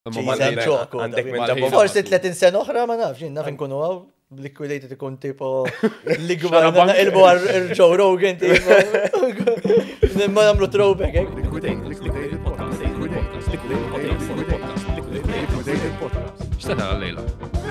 Għandek minn ġabba. Forsi 30 sena oħra ma nafx, naf nkunu għaw, Liquidated ikun tipo li għubarna ilbu għal Joe Rogan tipo. Ma namlu throwback, eh? Liquidated podcast. X'tana għal-lejla?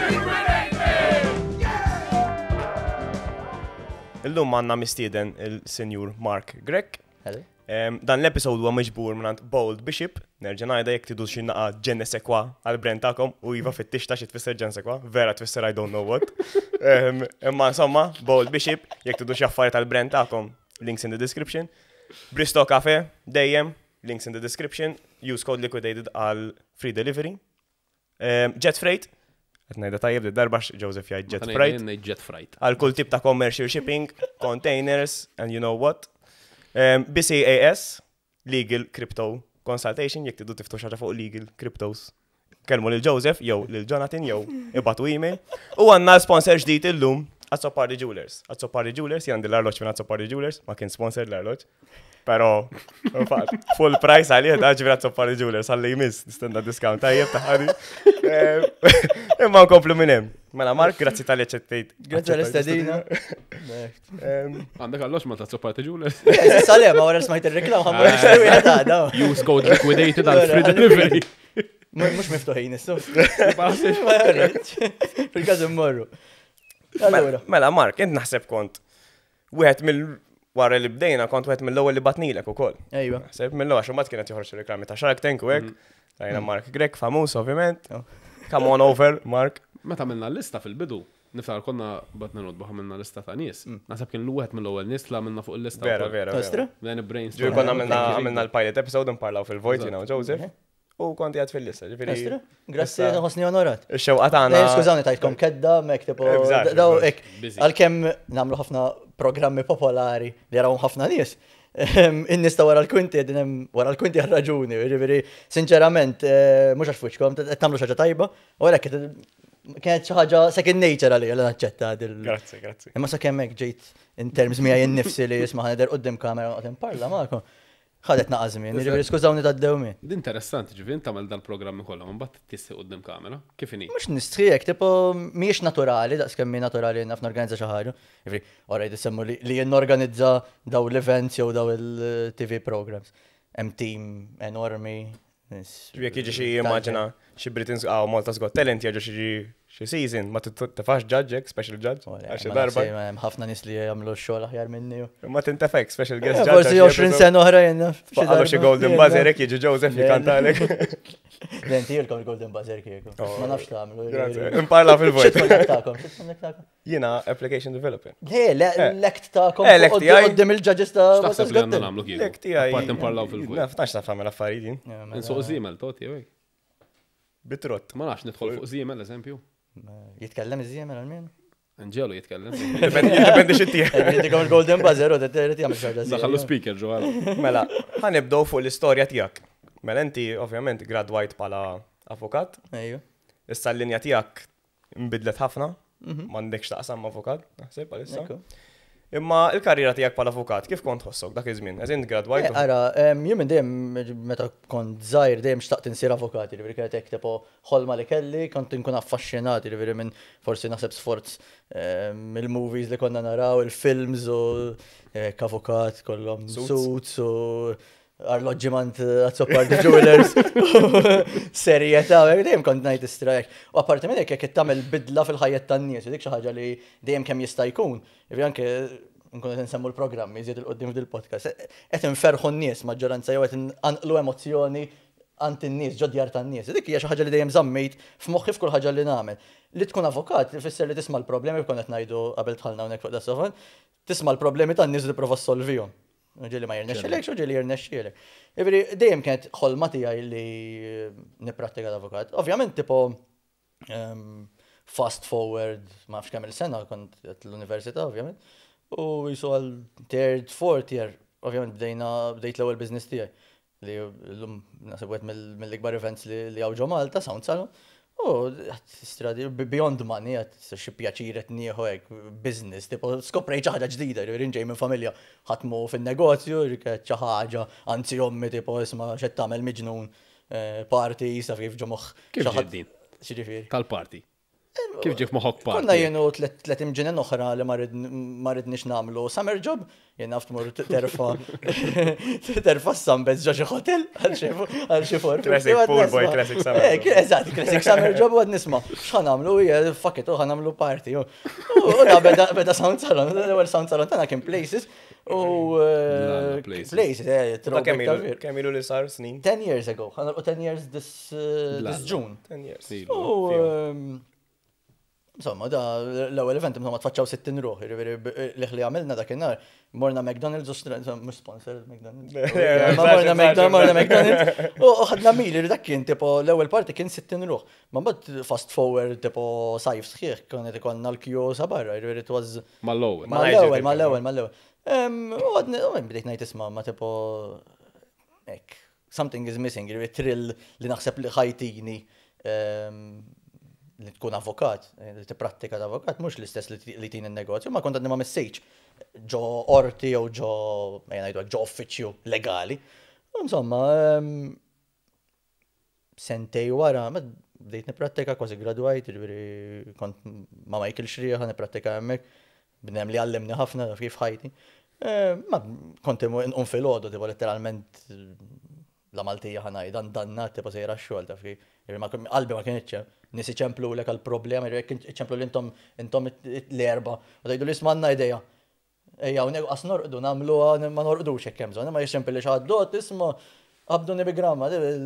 Illum għanna mistieden il-Senjur Mark Grech. Hello. Dan l-episod huwa miġbur minn Bold Bishop, nerġa' ngħidha jekk tidu xi naqa' ġenne sekwa għall-brand tagħkom u iva fit-tixta xi tfisser ġen sekwa, vera tfisser I don't know what. Imma insomma, Bold Bishop, jekk tidu xi affarijiet għall-brand tagħkom, links in the description. Bristow Cafe, dejjem, links in the description. Use code Liquidated għal free delivery. Jet Freight, qed ngħidha tajjeb li darbax Joseph jgħid Jet Freight. Jet Freight. Għal kull tip ta' commercial shipping, containers, and you know what. BCAS, Legal Crypto Consultation, jek tidu tiftu xaġa fuq Legal Cryptos. Kelmu lil Joseph, jew lil Jonathan, jew ibatu email. U għanna sponsor ġdijt il-lum, Azzopardi Jewelers. Azzopardi Jewelers, jgħandi l-arloċ minn Azzopardi Jewelers, ma kien sponsor l-arloċ. Pero, full price għalli, għagġi Azzopardi Jewelers, għalli jmiss, nistenda discount tajjeb taħħari. Imma nkomplu minnem. Mela Mark, grazzi tal-li ċettejt. Grazzi għal-istadina. Għandek għallox ma Azzopardi Jewelers? Salem, ma għara smajt il-reklam, għamma xarwi għada. Use code Liquidated għal free delivery. Mux miftuħin, issu. Fil-kaz immorru. Mela Mark, int naħseb kont wieħed mill-wara li bdejna kont wieħed mill-ewwel li batnilek ukoll. Ejwa. Naħseb mill-ewwel xi mbagħad kienet joħroġ reklami ta' Shark Tank u hekk. Rajna Mark Grech famuż ovvjament. Come on over, Mark. Meta għamilna l-lista fil-bidu, niftar konna batna notbu għamilna l-lista ta' nies. Naħseb kien l-wieħed mill-ewwel nies la għamilna fuq il-lista. Vera. Then Ġur konna għamilna l-pilot episode nparlaw fil-Vojt jiena u Joseph. U konti għad fil-lista, ġifiri. Grazzi, ħosni onorat. Ix-xewqa tagħna. Skużawni tajtkom kedda, mek tipo. Għal-kem namlu ħafna programmi popolari li jarawhom ħafna nies. In-nista wara l-kunti, wara l-kunti għal-raġuni, ġifiri, sinċerament, mhux għax fuċkom, tagħmlu xi ħaġa tajba, u għalhekk kienet xi ħaġa second nature għalija li naċċetta. Grazzi. Imma sakemm hekk ġejt in terms miegħi innifsi li jisma' ħader qudiem kamera qed imparla magħkom. ħadet naqazmin, ġifiri skużawni ta' d-dewmi. Interessanti, ġifiri, tamel dal-programmi kollha, man bat tissi qudiem kamera, kif inhi? Mhux nistħiek, tipo mhijiex naturali, daqskemm mi naturali naf norganizza xi ħaġa. Ġifiri, orajt isemmu li norganizza daw l-events jew daw il-TV programs. Hemm team enormi. Jekk jiġi xi immaġina xi Britain's Malta's Got Talent jiġu xi season, ma tifax judge, special judge. Għax darba. Ħafna nies li jagħmlu x-xogħol aħjar minni. Ma tintefek special guest judge. Forsi 20 sena oħra jenna. Għallu xi Golden Buzzer jiġi Joseph jikantalek. Lenti jilkom il-Golden Buzzer kieku. Ma nafx tagħmlu. Imparla fil-vojt. X'tagħkom? Jiena application developer. L-ekt tagħkom qudiem il-judges ta' X'taħseb li għandna nagħmlu kieku? Lek tiegħi. Apart imparlaw fil-vojt. Nafx taf tagħmel affarijiet. Insuq żiemel toti hekk. Bitrott. Ma nafx nidħol fuq żiemel eżempju. Jitkellem iż-żiemel għal-min? Anġelu jitkellem. Dependi x'intieh. Dikom il-Golden Buzzer u trid jagħmel xi ħaġa. Daħallu speaker ġewwa. Mela, ħanibdew fuq l-istorja tiegħek. Mela inti ovvjament gradwajt bħala avukat. Ejju. Issa l-linja tiegħek inbidlet ħafna. M'għandekx taqsam avukat, naħseb bħalissa. Imma il-karriera tiegħek bħala avukat, kif kont tħossok dak iż-żmien? Eżin gradwajt? Ara, jien dejjem meta kont żgħir dejjem xtaqt insir avukat, jiġifieri kienet hekk tipo ħolma li kelli, kont inkun affaxxinat, jiġifieri minn forsi naħseb sforz mill-movies li konna naraw, il-films u avukat kollhom suits u arloġġiment Azzopardi Jewelers, serjetà, dejjem kont ngħid istrajek. U apparti minn hekk jekk tagħmel bidla fil-ħajja tan-nies, dik xi ħaġa li dejjem kemm jista' jkun. Jiġri anke nkunu qed insemmu l-programmi żied il-qudiem fil-podcast. Qed inferħu n-nies maġġoranza jew qed inqanqlu emozzjoni għand in-nies, ġodjar tan-nies. Dik hija xi ħaġa li dejjem żammejt f'moħħi f'kull ħaġa li nagħmel. Li tkun avukat ifisser li tisma' l-problemi kont qed ngħidu qabel tħallna hawnhekk fuq das-sofan, tisma' l-problemi tan-nies li prova solvihom. Ġili ma jirnexxilek, ġili jirnexxilek. Ivri, dejjem kienet ħolma tiegħi li nipprattika l-avukat. Ovvjament, tipo, fast forward, ma nafx kemm il-sena, kont l-università, ovvjament. U jisu għal third, fourth year, ovvjament bdejt l-ewwel business tiegħi. Li l-lum nasib mill-ikbar events li għawġo Malta, Sound Salon. Stradi, beyond money, xi pjaċir qed nieħu hekk business, tipo skoprejt xi ħaġa ġdida, rinġej minn familja ħatmu fin-negozju, xi ħaġa, anzi ommi tipo isma' x'qed tagħmel miġnun party, jisaf kif ġomoħ. Kif ġeddin? Xiġifieri. Tal-party. Kif ġif moħok party? Konna jenu tlet imġinen oħra li ma ridniex namlu summer job, jena f'tmur terfa s-sambez ġo xi hotel għal xi for. Classic pool boy, classic summer job. Eżatt, classic summer job u għad nisma. X'ħan namlu, fuck it, ħan namlu party. U beda Sound Salon, l-ewwel Sound Salon tagħna kien Places. U Places, Kemm ilu li sar snin? 10 years ago, ħanqu 10 years this June. 10 years. Insomma, da l-ewwel event imma tfaċċaw 60 ruħ, li għamilna dakinhar, morna McDonald's u mhux sponsor McDonald's. Morna McDonald's u ħadna mili dak kien tipo l-ewwel parti kien 60 ruħ. Ma mbagħad fast forward tipo sajf sħiħ kienet ikollna l-kjosa barra, it was mal-ewwel. U bdejt ngħid isma' ma tipo something is missing, trill li naħseb li ħajtini li tkun avukat, li tipprattika ta' avukat, mhux l-istess li tin in-negozju, ma kont ma messejġ ġo orti jew ġo uffiċċju legali. Insomma, sentej wara, bdejt nipprattika kważi gradwajt, kont ma Michael Xrieħa nipprattika hemmhekk, bnem li għallimni ħafna kif ħajti. Ma kont inqum fil-għodu, tipo letteralment la Maltija ħanaj, dannat, tipo sejra x-xogħol ta' fi. Qalbi ma kienitx nisi ċemplu l għal-problema, ċemplu l-intom l-erba, u dajdu li ismanna ideja. Ejja, u għas norqdu, namlu ma norqdu xekkemżon, ma jxemplu li xaħdot, isma, għabdu nibigramma,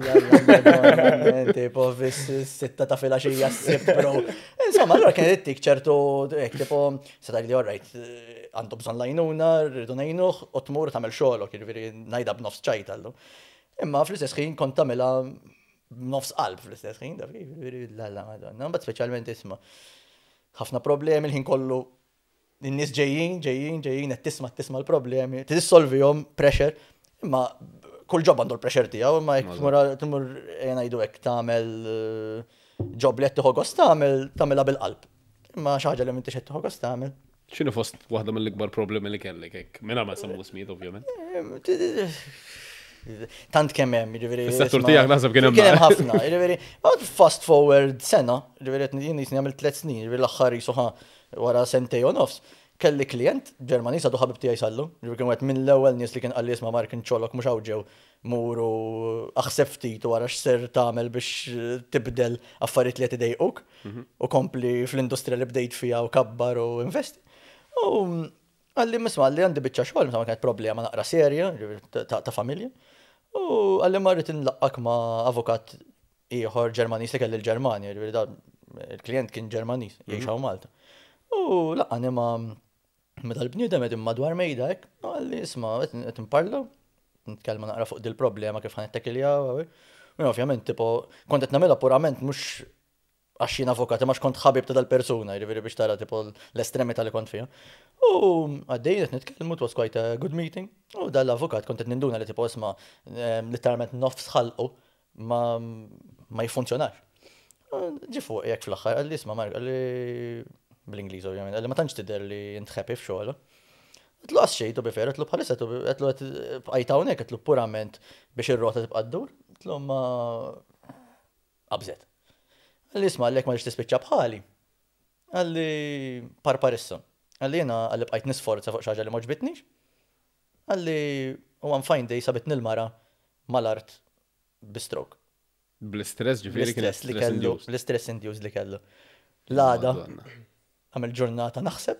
tipo, sitta ta' filaxija s-sib, bro. Insomma, allora kien ittik ċertu, tipo, setaj li għorrajt, għandu bżon lajnuna, rridu najnuħ, u tmur tamel xolok, jirviri najda b'nofs ċajtallu. Imma fl-istess ħin kont tamela nofs qalb fl-istess ħin, da la madonna, bat speċjalment isma' ħafna problemi l-ħin kollu n-nies ġejjin, qed tisma' l-problemi, tissolvihom pressure, imma kull ġob għandu l-pressure tiegħu, imma jekk tmur ngħidu hekk tagħmel ġob li qed tieħu tagħmelha bil-qalb. Imma xi ħaġa li m'intix qed tieħu gost tagħmel. X'inhu fost waħda mill-ikbar problemi li kellek hekk? Mingħajr ma semmu smiet ovvjament. Tant kemm hemm, jiġifieri. Is-settur tiegħek naħseb kien hemm. Kien hemm ħafna, jiġifieri. Fast forward sena, jiġifieri jien nisni għamil 3 snin, jiġifieri l-aħħar jisuħa wara sentej u nofs. Kelli klient Ġermaniż għadu ħabib tiegħi sallu, jiġifieri kien wieħed mill-ewwel nies li kien qal li isma' Mark inċolok mhux hawn ġew muru aħseb ftit wara x'ser tagħmel biex tibdel affarijiet li qed idejquk u kompli fl-industrija li bdejt fiha u kabbar u investi. U għalli misma' li għandi biċċa xogħol, ma kienet problema naqra serja ta' familja. U għalli marrit inlaqqak ma' avukat ieħor Ġermaniż li kelli l-Ġermanja, il-klient kien Ġermaniż, jgħixaw Malta. U laqqani ma' dal-bniedem qed madwar mejda hekk, għalli isma' qed nparlaw, nitkellma naqra fuq dil-problema kif ħanittakiljaw. U ovvjament tipo kont qed nagħmilha purament mhux għax jien avukat, ma kont ħabib ta' dal-persuna, jiġifieri biex tara tipo l-estremità li kont fiha. U għaddejn qed nitkellmu, it was quite a good meeting. U dal-avukat kont qed ninduna li tipo isma' literalment nofs ħalqu ma jfunzjonax. Ġi fuq jekk fl-aħħar għalli isma' Mark, għalli bl-Ingliż ovvjament, għalli ma tantx tidher li intħepi f'xogħol. Qedlu għas xejn tu bifer, qedlu bħalissa qedlu bqajt hawnhekk qedlu purament biex ir-rota tibqa' ddur, qedlu ma qabżet. Għalli isma' għallek ma ġiex tispiċċa bħali. Għalli parparissa. Għalli jena għalli bqajt nisforza fuq xaġa li moġbitnix. Għalli u one fine day sabitni l-mara mal-art bi-stroke. Bl-istress ġifieri kien li kellu, bl-istress induced li kellu. L-għada għamil ġurnata naħseb.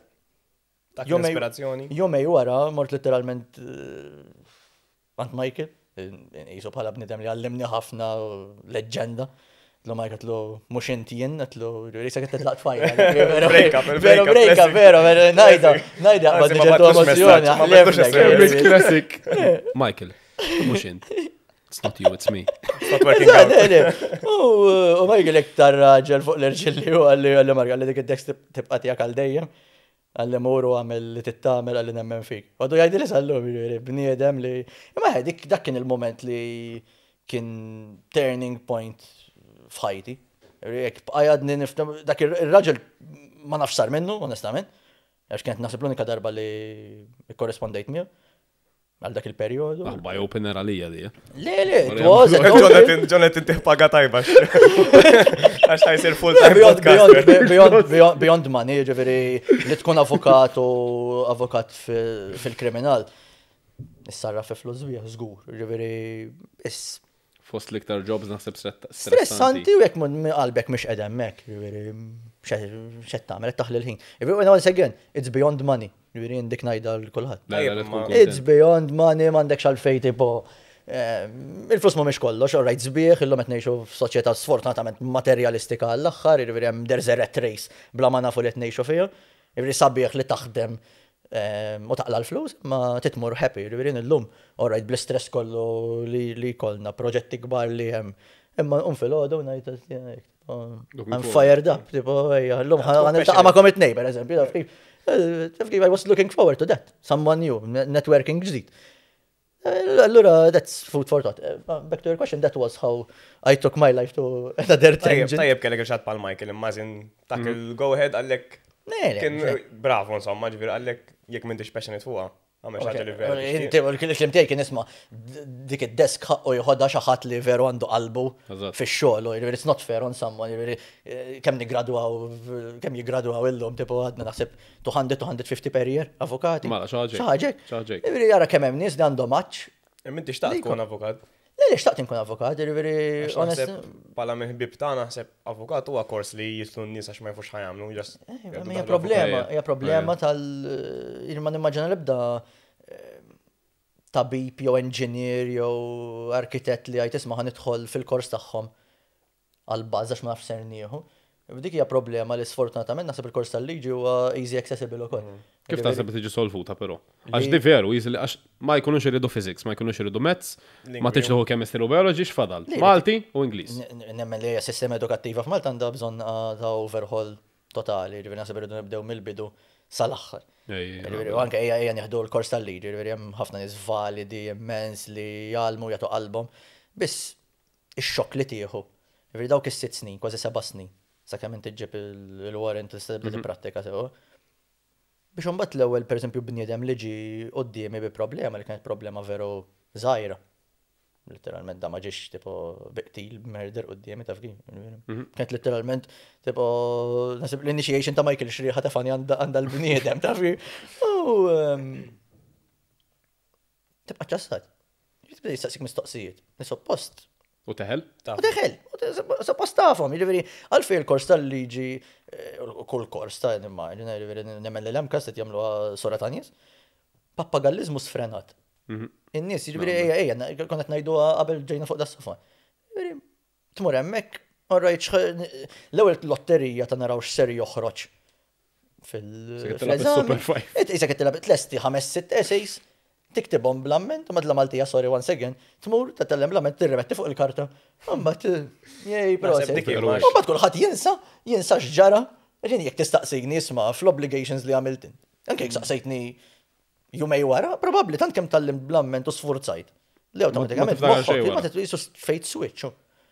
Jomej wara mort literalment għand Michael, jisu bħala bnidem li għallimni ħafna leġenda. Tlu Mike għatlu mux intijin, għatlu risa għat t-tlaq fajna. Break-up, vero, najda, għabad nġertu emozjoni. Classic. Michael, mux int. It's not you, it's me. It's not working out. U Michael iktar raġel fuq l-irġilli u għalli Mark, għalli dik id-dex tibqa tijak għal-dejjem. Għalli muru għamil li tittamil għalli nemmen fik. Għadu għajdi li sallu, bniedem li... Ma dak kien il-moment li kien turning point f'ħajti. Għajadni niftem, dak il-raġel ma nafx sar minnu, onestament. Għax kienet naħseb l-unika darba li korrespondejt miegħu. għal dak il-perjodu. By opener għalija di. Le, it was. Jonathan tiħpaga tajba. Għax ħajsir full-time podcaster. Beyond money, ġifiri, li tkun avokat fil-kriminal. Nissarra fi flus bieħ, zgur, ġifiri, Fost liktar jobs naħseb stressanti u jek qalbek mish edemmek, ġifiri, xed tagħmel qed taħli l-ħin. Ġifiri, once again, it's beyond money, ġifiri, indik ngħidha l-kulħadd. It's beyond money, m'għandekx għalfejn tipo il-flus mhumiex kollox, all right, sbieħ, illum qed ngħixu f'soċjetà sfortunatament materialistika għall-aħħar, ġifiri hemm there's a rat race bla ma nafu li qed ngħixu fiha. Ġifiri sabiħ li taħdem u taqla l-flus, ma titmur happy, ġifirin l-lum, alright, bl-stress kollu li kolna, proġetti kbar li jem, imma fil-ħodu, najt, I'm fired up, tipo, l-lum, għama commit neighbor, eżempju, I was looking forward to that, someone new, networking ġdid. Allura, that's food for thought. Back to your question, that was how I took my life to another tangent. Tajjeb kellek il-xat pal Michael, immazin, tak il-go ahead għallek, kien bravo, insomma, ġivir għallek, jek m'intix passionate fuqa, għamil xaġa li veru. Inti, il-klim tiegħi kien isma' dik id-desk ħaqqu jħodha xi ħadd li veru għandu qalbu fix-xogħol, it's not fair on someone, kemm jiggradwaw illum, tipo għadna naħseb 200-250 per year, avukati. Mela, xaġek. Jara kemm hemm nies li għandhom maċċ. M'intix taqt tkun avukat. Le, xtaqt nkun avukat, honest. Pala minn ħbib tagħna naħseb avukat huwa kors li jitlu n-nies għax ma jfux ħajamlu. Hija problema ma nimmaġina l-ebda tabib jew engineer jew arkitett li għajt isma' ħanidħol fil-kors tagħhom għall-baż għax ma nafx ser nieħu. Dik hija problema li sfortunatament naħseb il-kors tal-liġi huwa easy accessible ukoll. Kif taħseb tiġi solvuta però? Għax di veru, għax ma jkunux iridu physics, ma jkunux iridu maths, ma tiġi chemistry u biology x'fadal. Malti u Ingliż. Nemmen li hija sistema edukattiva f'Malta għandha bżonn ta' overhaul totali, ġifieri naħseb irridu nibdew mill-bidu sal-aħħar. U anke ejja nieħdu l-kors tal-liġi, ġifieri hemm ħafna nies validi, immens li jgħalmu jagħtu qalbhom. Biss ix-xokk li tieħu. Ġifieri dawk is-sitt snin, kważi 7 snin. Sakemm inti ġib il-warrant tista' tipprattika sew. Biex imbagħad l-ewwel pereżempju bniedem li ġi qudiemi bi problema li kienet problema veru żgħira. Literalment da ma ġiex tipo biqtil murder qudiemi taf kien. Kienet literalment tipo nasib l-initiation ta' Michael xrieħa tafani għandha l-bniedem taf kien. Tibqa' ċassat. Tibda jistaqsik mistoqsijiet. Suppost. U teħel? Suppost tafhom, jiġifieri għalfejn il-kors tal-liġi kull kors ta' nimmaġina, jiġifieri nemmen li hemm kas qed jagħmluha sora ta' nies. Pappagallizmu sfrenat. In-nies jiġifieri ejja kont qed ngħiduha qabel ġejna fuq das-sofa. Jiġifieri tmur hemmhekk, orrajt l-ewwel lotterija ta' naraw x'ser joħroġ fil-eżami. Isa qed tilab tlesti 5-6 essays. Tiktibhom bl-amment, u madla Maltija, sorry, once again, tmur, tatellem bl-amment, tirremetti fuq il-karta. Mbagħad, jej, proset. Mbagħad kulħadd jinsa x'ġara. Ġieni jekk tistaqsini isma' fl-obligations li għamilt. Anke jekk saqsejtni jumej wara, probabbli tant kemm tallim bl-amment u sfurzajt. Li awtomatikament ma tqisu fate switch.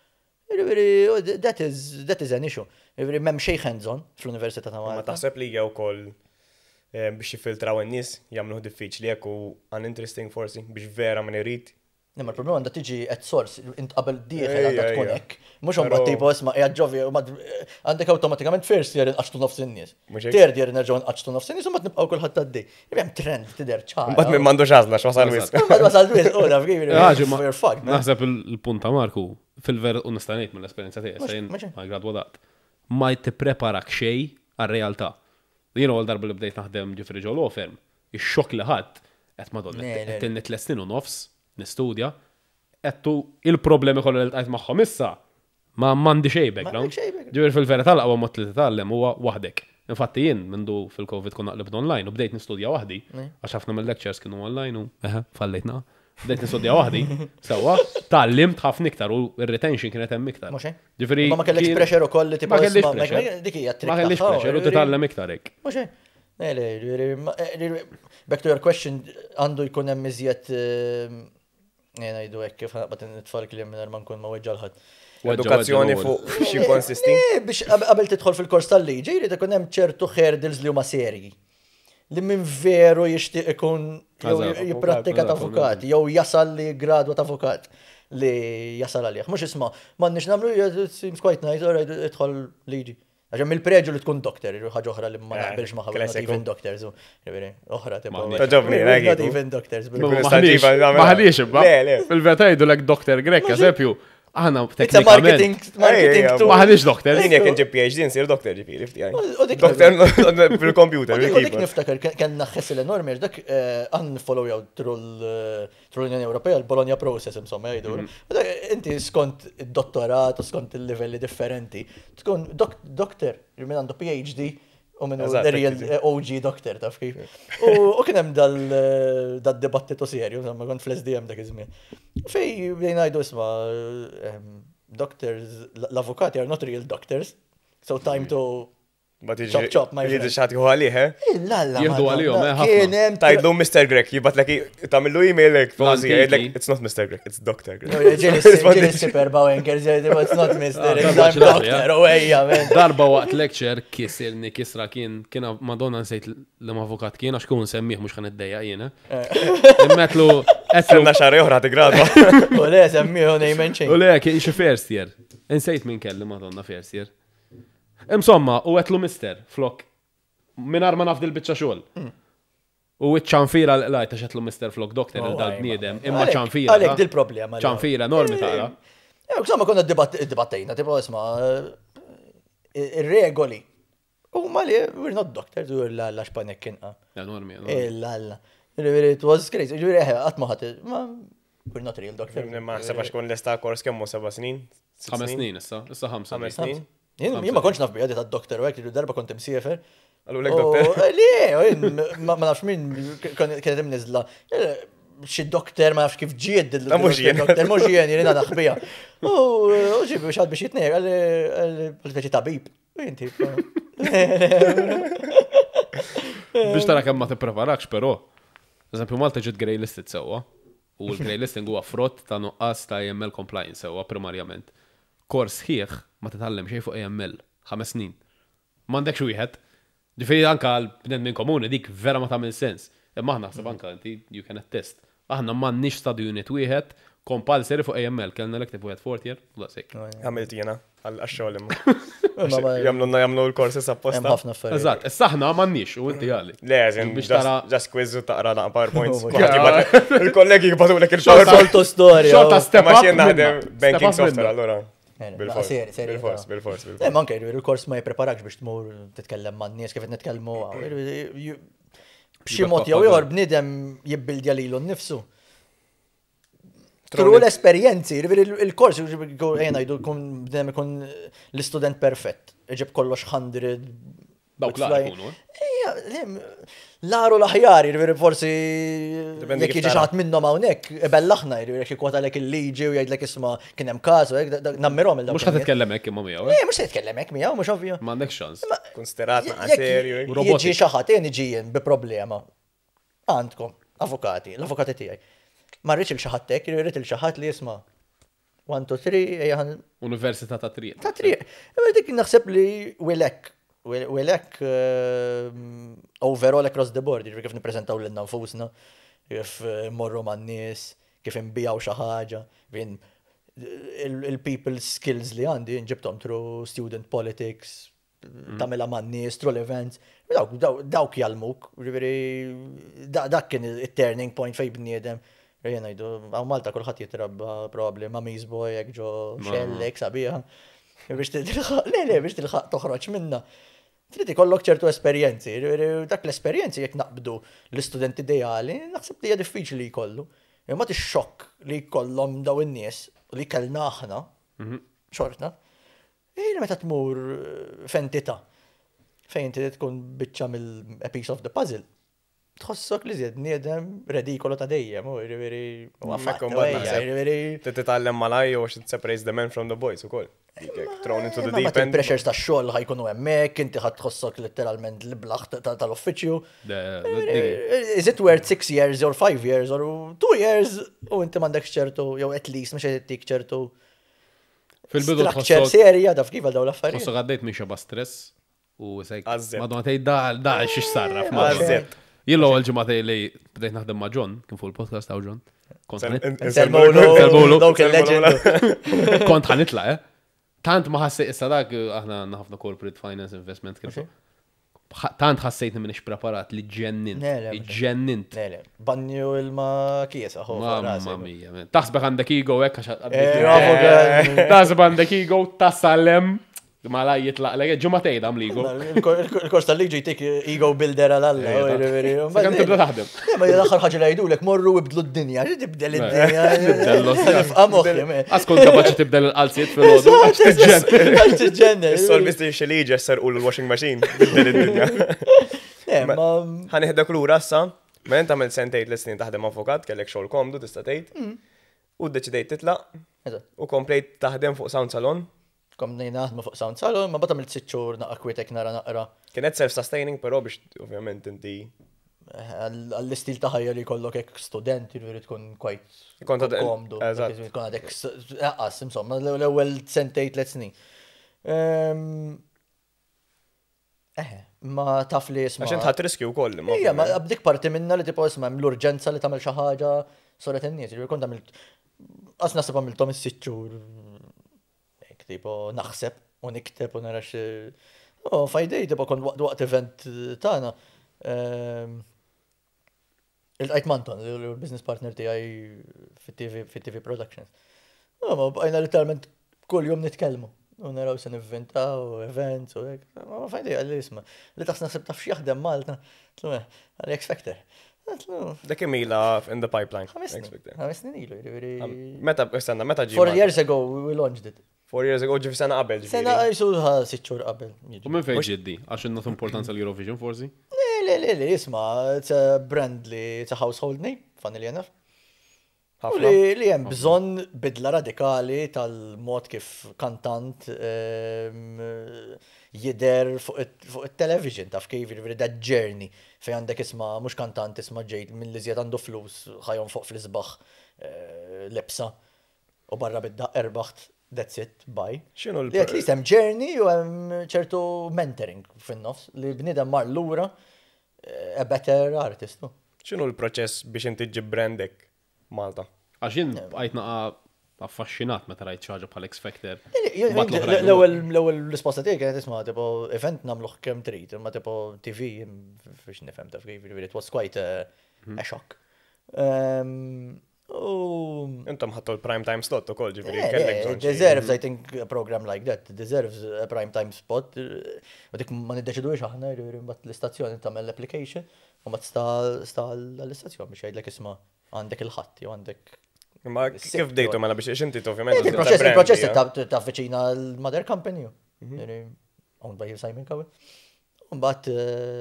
That is an issue. M'hemm xejn hands-on fl-Università ta' Malta. Ma taħseb li jew ukoll biex jiffiltraw in-nies jagħmluh diffiċli jekk u uninteresting forsi biex vera ma irid. Imma l-problema għandha tiġi at source, int qabel dieħel għandha tkun hekk. Mhux imbagħad tipo isma' qiegħed ġovi għandek awtomatikament first year inqaxtu nofs in-nies. Third year nerġgħu nqaxtu nofs in-nies u mbagħad nibqgħu kulħadd għaddej. Hemm trend tidher ċara. Mbagħad minn m'għandux għażla x'wasal wisq. Mbagħad wasal wisq u naf kif naħseb il-punt ta' Marku fil-ver u nista' ngħid mill-esperjenza tiegħi ma gradwadat. Ma tippreparak xejn għar-realtà. Jiena għal darba li bdejt naħdem ġifri ġo law firm, ix-xokk li ħadd qed madonna qed tinni 3 snin u nofs nistudja, qedtu il-problemi kollha li ltqajt magħhom issa ma m'għandi xejn background. Ġifieri fil-verità l-aqwa mod li titgħallem huwa waħdek. Infatti jien mindu fil-COVID konna qlibna online u bdejt nistudja waħdi għax ħafna mill-lectures kienu online u fallejtna. Bdejt nistudja waħdi, sewwa, tallimt ħafna iktar u r-retention kienet hemm iktar. Ġifieri ma kellekx pressure ukoll li tibqa' dik hija ma kellix pressure u titgħallem iktar hekk. Mhux back to your question għandu jkun hemm iżjed ngħidu hekk kif ħabad nitfal kliem mingħajr ma nkun ma weġġa' ħadd. Edukazzjoni fuq xi konsisti. Biex qabel tidħol fil-kors tal-liġi jrid ikun hemm ċertu hurdles li huma serji. li minn veru jixtieq ikun jipprattika ta' avukat, jew jasal li gradwa ta' avukat li jasal għalih. Mhux isma' m'għandniex nagħmlu seems quite nice, all right, idħol liġi. Għaxem il-preġu li tkun doktor, ħagġa oħra li ma naqbilx maħħa, not even doctors, oħra tipo. Taġobni, not even doctors. Maħalix, fil-vetajdu l-ek doktor Grech, eżempju, aħna marketing tool. Maħalix doktor. Jien jek nġib PhD nsir doktor ġifiri, doktor fil-computer. U dik niftakar, kien naħħess l-enormi, dak għan follow jaw tru l-Unjoni Ewropea, l-Bologna process, insomma, jgħidu. Inti skont il-dottorat u skont il-livelli differenti, tkun doktor, minn għandu PhD, u minn real OG doktor, taf kif. U kien hemm dal-dibattitu serju, insomma, kont fl-SDM dak iż-żmien. Fej jgħidu isma' doctors, l-avukati are not real doctors, so time to chop my friend. Xati hu għalih, Jihdu għalihom, ħafna. Tajdlu Mr. Grech, jibatlek, tamillu email-ek, it's not Mr. Grech, it's Dr. Grech. Ġili super bawenker, it's not Mr. It's Dr. U ejja, man. Darba waqt lecture kisra kien Madonna nsejt l-avukat kien, għax kun semmiħ mux kan id-dejja jiena. Immetlu, Senna xarri oħra t-grada. U le, semmiħu nejmen ċejn. U le, kien xie first year. Insejt minn kelli Madonna first year. Insomma, u għetlu mister, flok, minar ma nafdil bicċa xol. U ċanfira lajta xetlu mister flok doktor il-dal-bniedem, imma ċanfira. Għalek dil-problema. ċanfira, normi taqra. Insomma, konna dibattajna, tipo, isma, il-regoli. U mali, we're not doctors, u l-għalla xpanek kienqa. Ja, normi. Il-għalla. It was crazy. Għatmaħat, we're not real doctors. Ma sebax kun l-esta kors kemmu 7 snin? 5 snin, issa 5 snin. Jien ma konċ naf bijadi ta' doktor, u għek darba kont imsiefer. Għallu l-ek doktor? Li, ma nafx min kienet imnizla. Xi doktor ma nafx kif ġied il-doktor, mux jien, jirina naħbija. U ġibi xad biex jitnej, għal-feċi tabib. Inti. Biex tara kemm ma t-preparakx, pero. Eżempju, Malta ġid grey listed sewa. U l-grey listing huwa frott ta' nuqqas ta' AML compliance sewa primarjament. Kors ħieħ ma titgħallem xejn fuq AML 5 snin. M'għandekx wieħed. Ġifieri anke għall-bnedmin komuni dik vera ma tagħmel sens. Imma aħna naħseb anke inti you can attest. Aħna m'għandniex study unit wieħed compulsory fuq AML kellna elective wieħed 4th year. Għamilt jiena għall-xogħol imma. Jagħmlu l-korsi apposta. Hemm ħafna affarijiet. Eżatt, issa aħna m'għandniex u inti għali. Le, just quiz u taqra naq PowerPoints. Il-kollegi jibgħatulek il-PowerPoint. Soltu storja. Xorta step Ma up. xien naħdem banking software allura. Bil-fors. Manke, il-kors ma jipreparakx biex tmur titkellem ma' n-nies kif nitkellmu. B'xi mod jew ieħor bniedem jibbildja lilu nnifsu. Tru l-esperjenzi, il-kors jgħidu bniedem ikun l-istudent perfett. Iġib kollox 100. Dawk la jkunu. Laru l-aħjar, forsi jekk jiġi xaħat minnom hawnhekk, bellaħna, jekk jikwatalek il-liġi u jgħidlek isma' kien hemm każ, nammirhom il-dawk. Mhux ħad titkellem hekk imma miegħu. Mhux se jitkellem hekk miegħu, mhux ovvju. M'għandek xans. Konsiderat ma' serju. Jiġi xi ħadd jiġi jien bi problema. Għandkom avukati, l-avukati tiegħi. Ma rridx il-xi ħadd hekk, irrid il-xi li jisma' 1, 2, 3 Università ta' Triq. Ta' Triq. Dik naħseb li wilek overall across the board, kif niprezentaw l-inna nfusna, kif morru man nies, kif imbijaw xi ħaġa, il-people skills li għandi nġibtom through student politics, tamela man nies, through events, dawk jalmuk, dak kien il-turning point fej bniedem. Jena jdu, għaw Malta kullħat jitrabba problema, mizboj, ġo xellek, sabiħa. Biex tilħaq toħroġ minna. Trid ikollok ċertu esperjenzi. Dak l-esperjenzi jekk naqbdu l-istudenti ideali, naħseb li hija diffiċli jkollu. Imma tix-xokk li jkollhom daw in-nies li kellna aħna, xortna. Meta tmur f'entità fejn inti tkun biċċa mill-a piece of the puzzle. Tħossok li zjed niedem redikolo ta' dejjem, Titgħallem malaj u separate the men from the boys ukoll. Thrown into the deep end. Pressures ta' xogħol ħajkunu hemmhekk, inti ħadd tħossok letteralment l-blaħ tal-uffiċċju. Is it worth 6 years or 5 years or 2 years u inti m'għandekx ċertu jew at least mhux qed tik ċertu fil-bidu structure serja daf kif għal dawn l-affarijiet. Tħossok għaddejt minn xi stress U sejk, Għazzeb. madonna tgħid da xiex sarraf. Għazzeb. Jillu għal ġematej li bdejt naħdem ma' John, kien fuq il-podcast ta' John. Nselmulu, dawk il-legend. Kont ħanitla, Tant ma ħassejt, issa dak aħna ħafna corporate finance investment kif. Tant ħassejtni minn preparat li ġennint. Banju il-ma kiesa, Mamma mia. Taħsbek għandek ego hekk għax taħsbek għandek ego tassalem ma la jitlaq lek ġumatej dam ligo. Il-kors tal-liġi jtik ego builder għal-alla. Kan tibda taħdem. Ma jil-axar ħagġa la jidulek morru ibdlu d-dinja. Tibdel id-dinja. Askun kapaċi tibdel il-qalsiet fil-ħodu. Għax t-ġenner. Sol-bisti xeliġi jesser u l-washing machine. Tibdel id-dinja. Ħaniħdek l-ura issa. Ma jenta għamil sentejt l-snin taħdem avukat, kellek xogħol komdu tista' tgħid. U d-deċidejt titlaq. U komplejt taħdem fuq Sound Salon. Komni naħdmu fuq Sound Salon, ma bata mill-6 xhur naqqa kwitek naqra. Kienet self-sustaining, però biex ovvjament inti. Għall-istil ta' ħajja li kollok hekk student, jiġifieri tkun kwajt komdu. Tkun għadek aqqas, insomma, l-ewwel sentej 3 snin. Ma taf li isma'. Għax int ħadd riskju wkoll. Ija, ma bdik parti minna li tipo isma' l-urġenza li tagħmel xi ħaġa soret in-nies, jiġifieri kont għamilt qas naħseb għamilthom is-6 xhur. Tipo naħseb u nikteb u narax. Fajdej, tipo kon waqt event tagħna. Il-Qajt Manton, il-business partner tiegħi fit-TV Productions. Ma bqajna literalment kull jum nitkellmu. U naraw se nivvintaw events u hekk. Ma fajdej għalli isma' li taħs naħseb taf x'jaħdem Malta. Għalli X Factor. Dak imila in the pipeline. 5 snin ilu, jiġifieri. Meta ġi. 4 years ago we launched it. 4 years ago ġifi sena qabel. Sena għajsu 6 xhur qabel. U minn fejn ġiddi? Għax innatu importanza l-Eurovision forsi? Le, isma' it's a brand li it's a household name, funnily enough. U li hemm bżonn bidla radikali tal-mod kif kantant jider fuq it-television taf kif jiġifieri that journey fejn għandek isma' mhux kantant isma' ġejt minn li żjed għandu flus ħajhom fuq fl-isbaħ lebsa u barra bid-daq erbaħt. That's it, bye. X'inhu li at least hemm journey u hemm ċertu mentoring fin-nofs li bniedem mar lura a better artist. X'inhu l-proċess biex inti ġib brandek Malta? Għax jien bqajt naqa' affaxxinat meta rajt xi ħaġa bħal X Factor. L-ewwel risposta tiegħek kienet isma' tipo event nagħmluh kemm trid, imma tipo TV biex nifhem taf kif it was quite a shock. Intom ħattu l-prime time slot u koll ġifiri. Deserves, I think, a program like that. Deserves a prime time spot. U dik ma niddeċidu xaħna, bat l-istazzjoni tamel l-application, u bat sta l-istazzjon biex jgħidlek isma għandek il-ħatti, u għandek. Ma kif dejtu mela biex inti ovvjament. Il-proċess ta' viċina l-mother company, owned by Simon Cowell. U bat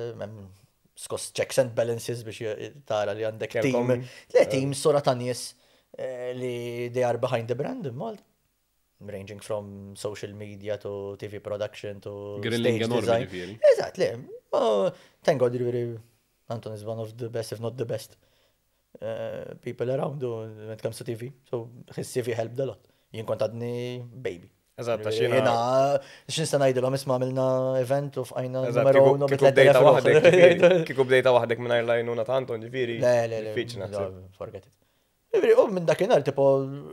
skos checks and balances biex tara li għandek team sora ta' nies li they are behind the brand in Malta. Ranging from social media to TV production to stage design. Exactly. Thank God, Anton is one of the best, if not the best people around when it comes to TV. So his CV helped a lot. Jien kont għadni baby. Eżatt, jena, x'nista' ngħidilhom isma' għamilna event u f'għajna numero 1 bit-3,000. Kieku bdejta waħdek mingħajr lajnuna ta' Anton ġifieri. Le, forget it. U minn dakinhar tipo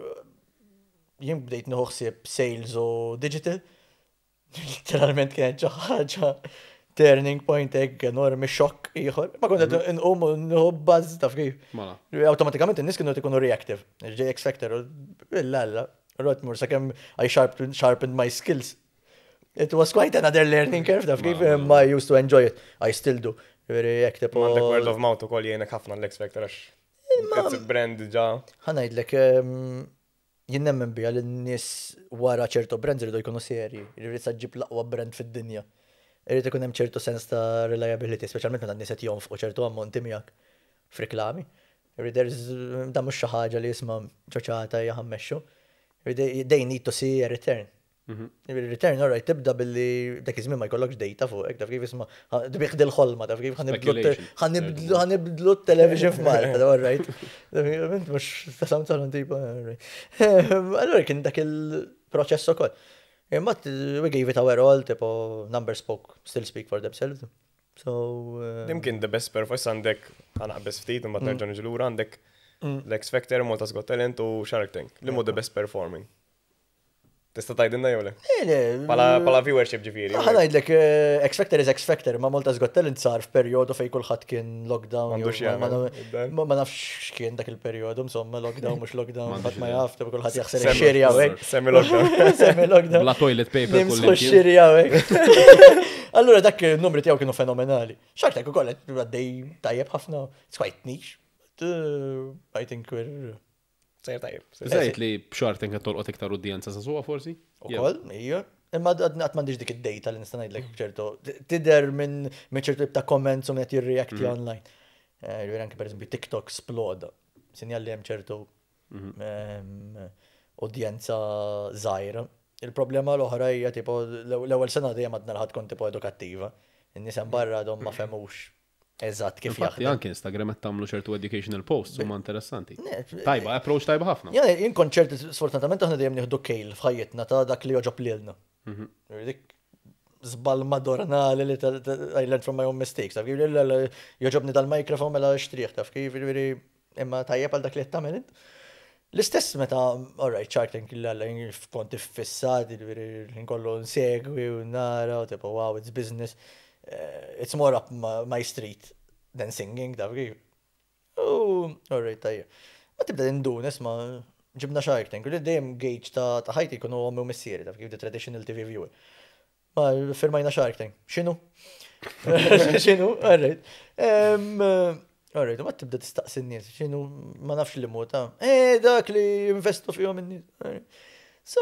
jien bdejt nieħu ħsieb sales u digital. Literalment kienet xi ħaġa turning point hekk enormi xokk ieħor. Ma kont qed inqum u nieħu buzz taf kif. Awtomatikament in-nies kienu ikunu reactive. X Factor illa. Rotmur, sakemm I sharpened my skills. It was quite another learning curve, taf kif I used to enjoy it. I still do. Għandek word of mouth ukoll jgħinek ħafna l-X Factor għax. It's brand ġa. Ħanajdlek jien nemmen bija li n-nies wara ċertu brands iridu jkunu serji, irid ġib l-aqwa brand fid-dinja. Irid ikun hemm ċertu sens ta' reliability, speċjalment meta n-nies qed jonfqu ċertu ammonti miegħek f'reklami. Da mhux xi ħaġa li jisma' ċoċata hija ħammexxu. They need to see a return. Il-return, all right, tibda billi dak iż-żmien ma jkollokx data fuq, taf kif isma' tbiħdi l-ħolma, taf kif ħanibdlu t-television f'Malta, all right. Mhux ta' Sound Salon tipo, all right. Allura kien dak il-proċess ukoll. Imma we gave it our all, tipo numbers still speak for themselves. So Dimkien the best performance għandek għanaqbes ftit u mbagħad nerġa' niġu lura għandek l-X Factor, Malta's Got Talent u Shark Tank. Li mu the best performing. Tista' tgħidilna jew le? Pala viewership ġifieri. Ħanajdlek X Factor is X Factor, ma Malta's Got Talent sar f'perjodu fejn kulħadd kien lockdown. Ma nafx kien dak il-perjodu, insomma lockdown mhux lockdown, ħadd ma jaf, kulħadd jaħseb ix-xiri hawnhekk. Semi lockdown. Semi lockdown. Bla toilet paper Nimsħu x-xiri hawnhekk. Allura dak il-numri tiegħu kienu fenomenali. Shark Tank ukoll għaddej tajjeb ħafna. It's quite niche. I think we're Sejr tajjeb. Zajt li b'Shark Tank qed tolqot iktar udjenza sa suwa forsi? Ukoll, hija. Imma qatt m'għandix dik id-data li nista' ngħidlek ċertu. Tidher minn ċertu ta' comments u qed jirreacti online. Jiġifieri anke pereżempju TikTok sploda. Sinjal li hemm ċertu udjenza żgħira. Il-problema l-oħra hija tipo l-ewwel sena dejjem għadna l-ħadd tkun tipo edukattiva. In-nies hemm barra għadhom ma femux eżatt kif jaħdem. Anke Instagram qed tagħmlu ċertu educational posts huma interessanti. Tajba, approach tajba ħafna. Jien kont ċerti sfortunatament aħna dejjem nieħdu kejl f'ħajjitna ta' dak li joġob lilna. Dik żball madornali li I learned from my own mistakes. Taf kif joġobni dal-mikrofon mela xtrieħ taf kif imma tajjeb għal dak li qed tagħmel int. L-istess meta, alright, Shark Tank kont iffissat, nkollu nsegwi u nara, u tipo, wow, it's business. It's more up my street than singing, taf kif. Alright, tajja. Ma tibda indun, isma, ġibna Shark Tank, u li dejjem gauge ta' ħajti kunu għommi u missieri, taf kif, the traditional TV viewer. Ma firmajna Shark Tank. Xinu? Xinu? Alright. Alright, ma tibda tistaqsi n-nies, xinu ma nafx li muta. Dak li investu fihom in-nies. So,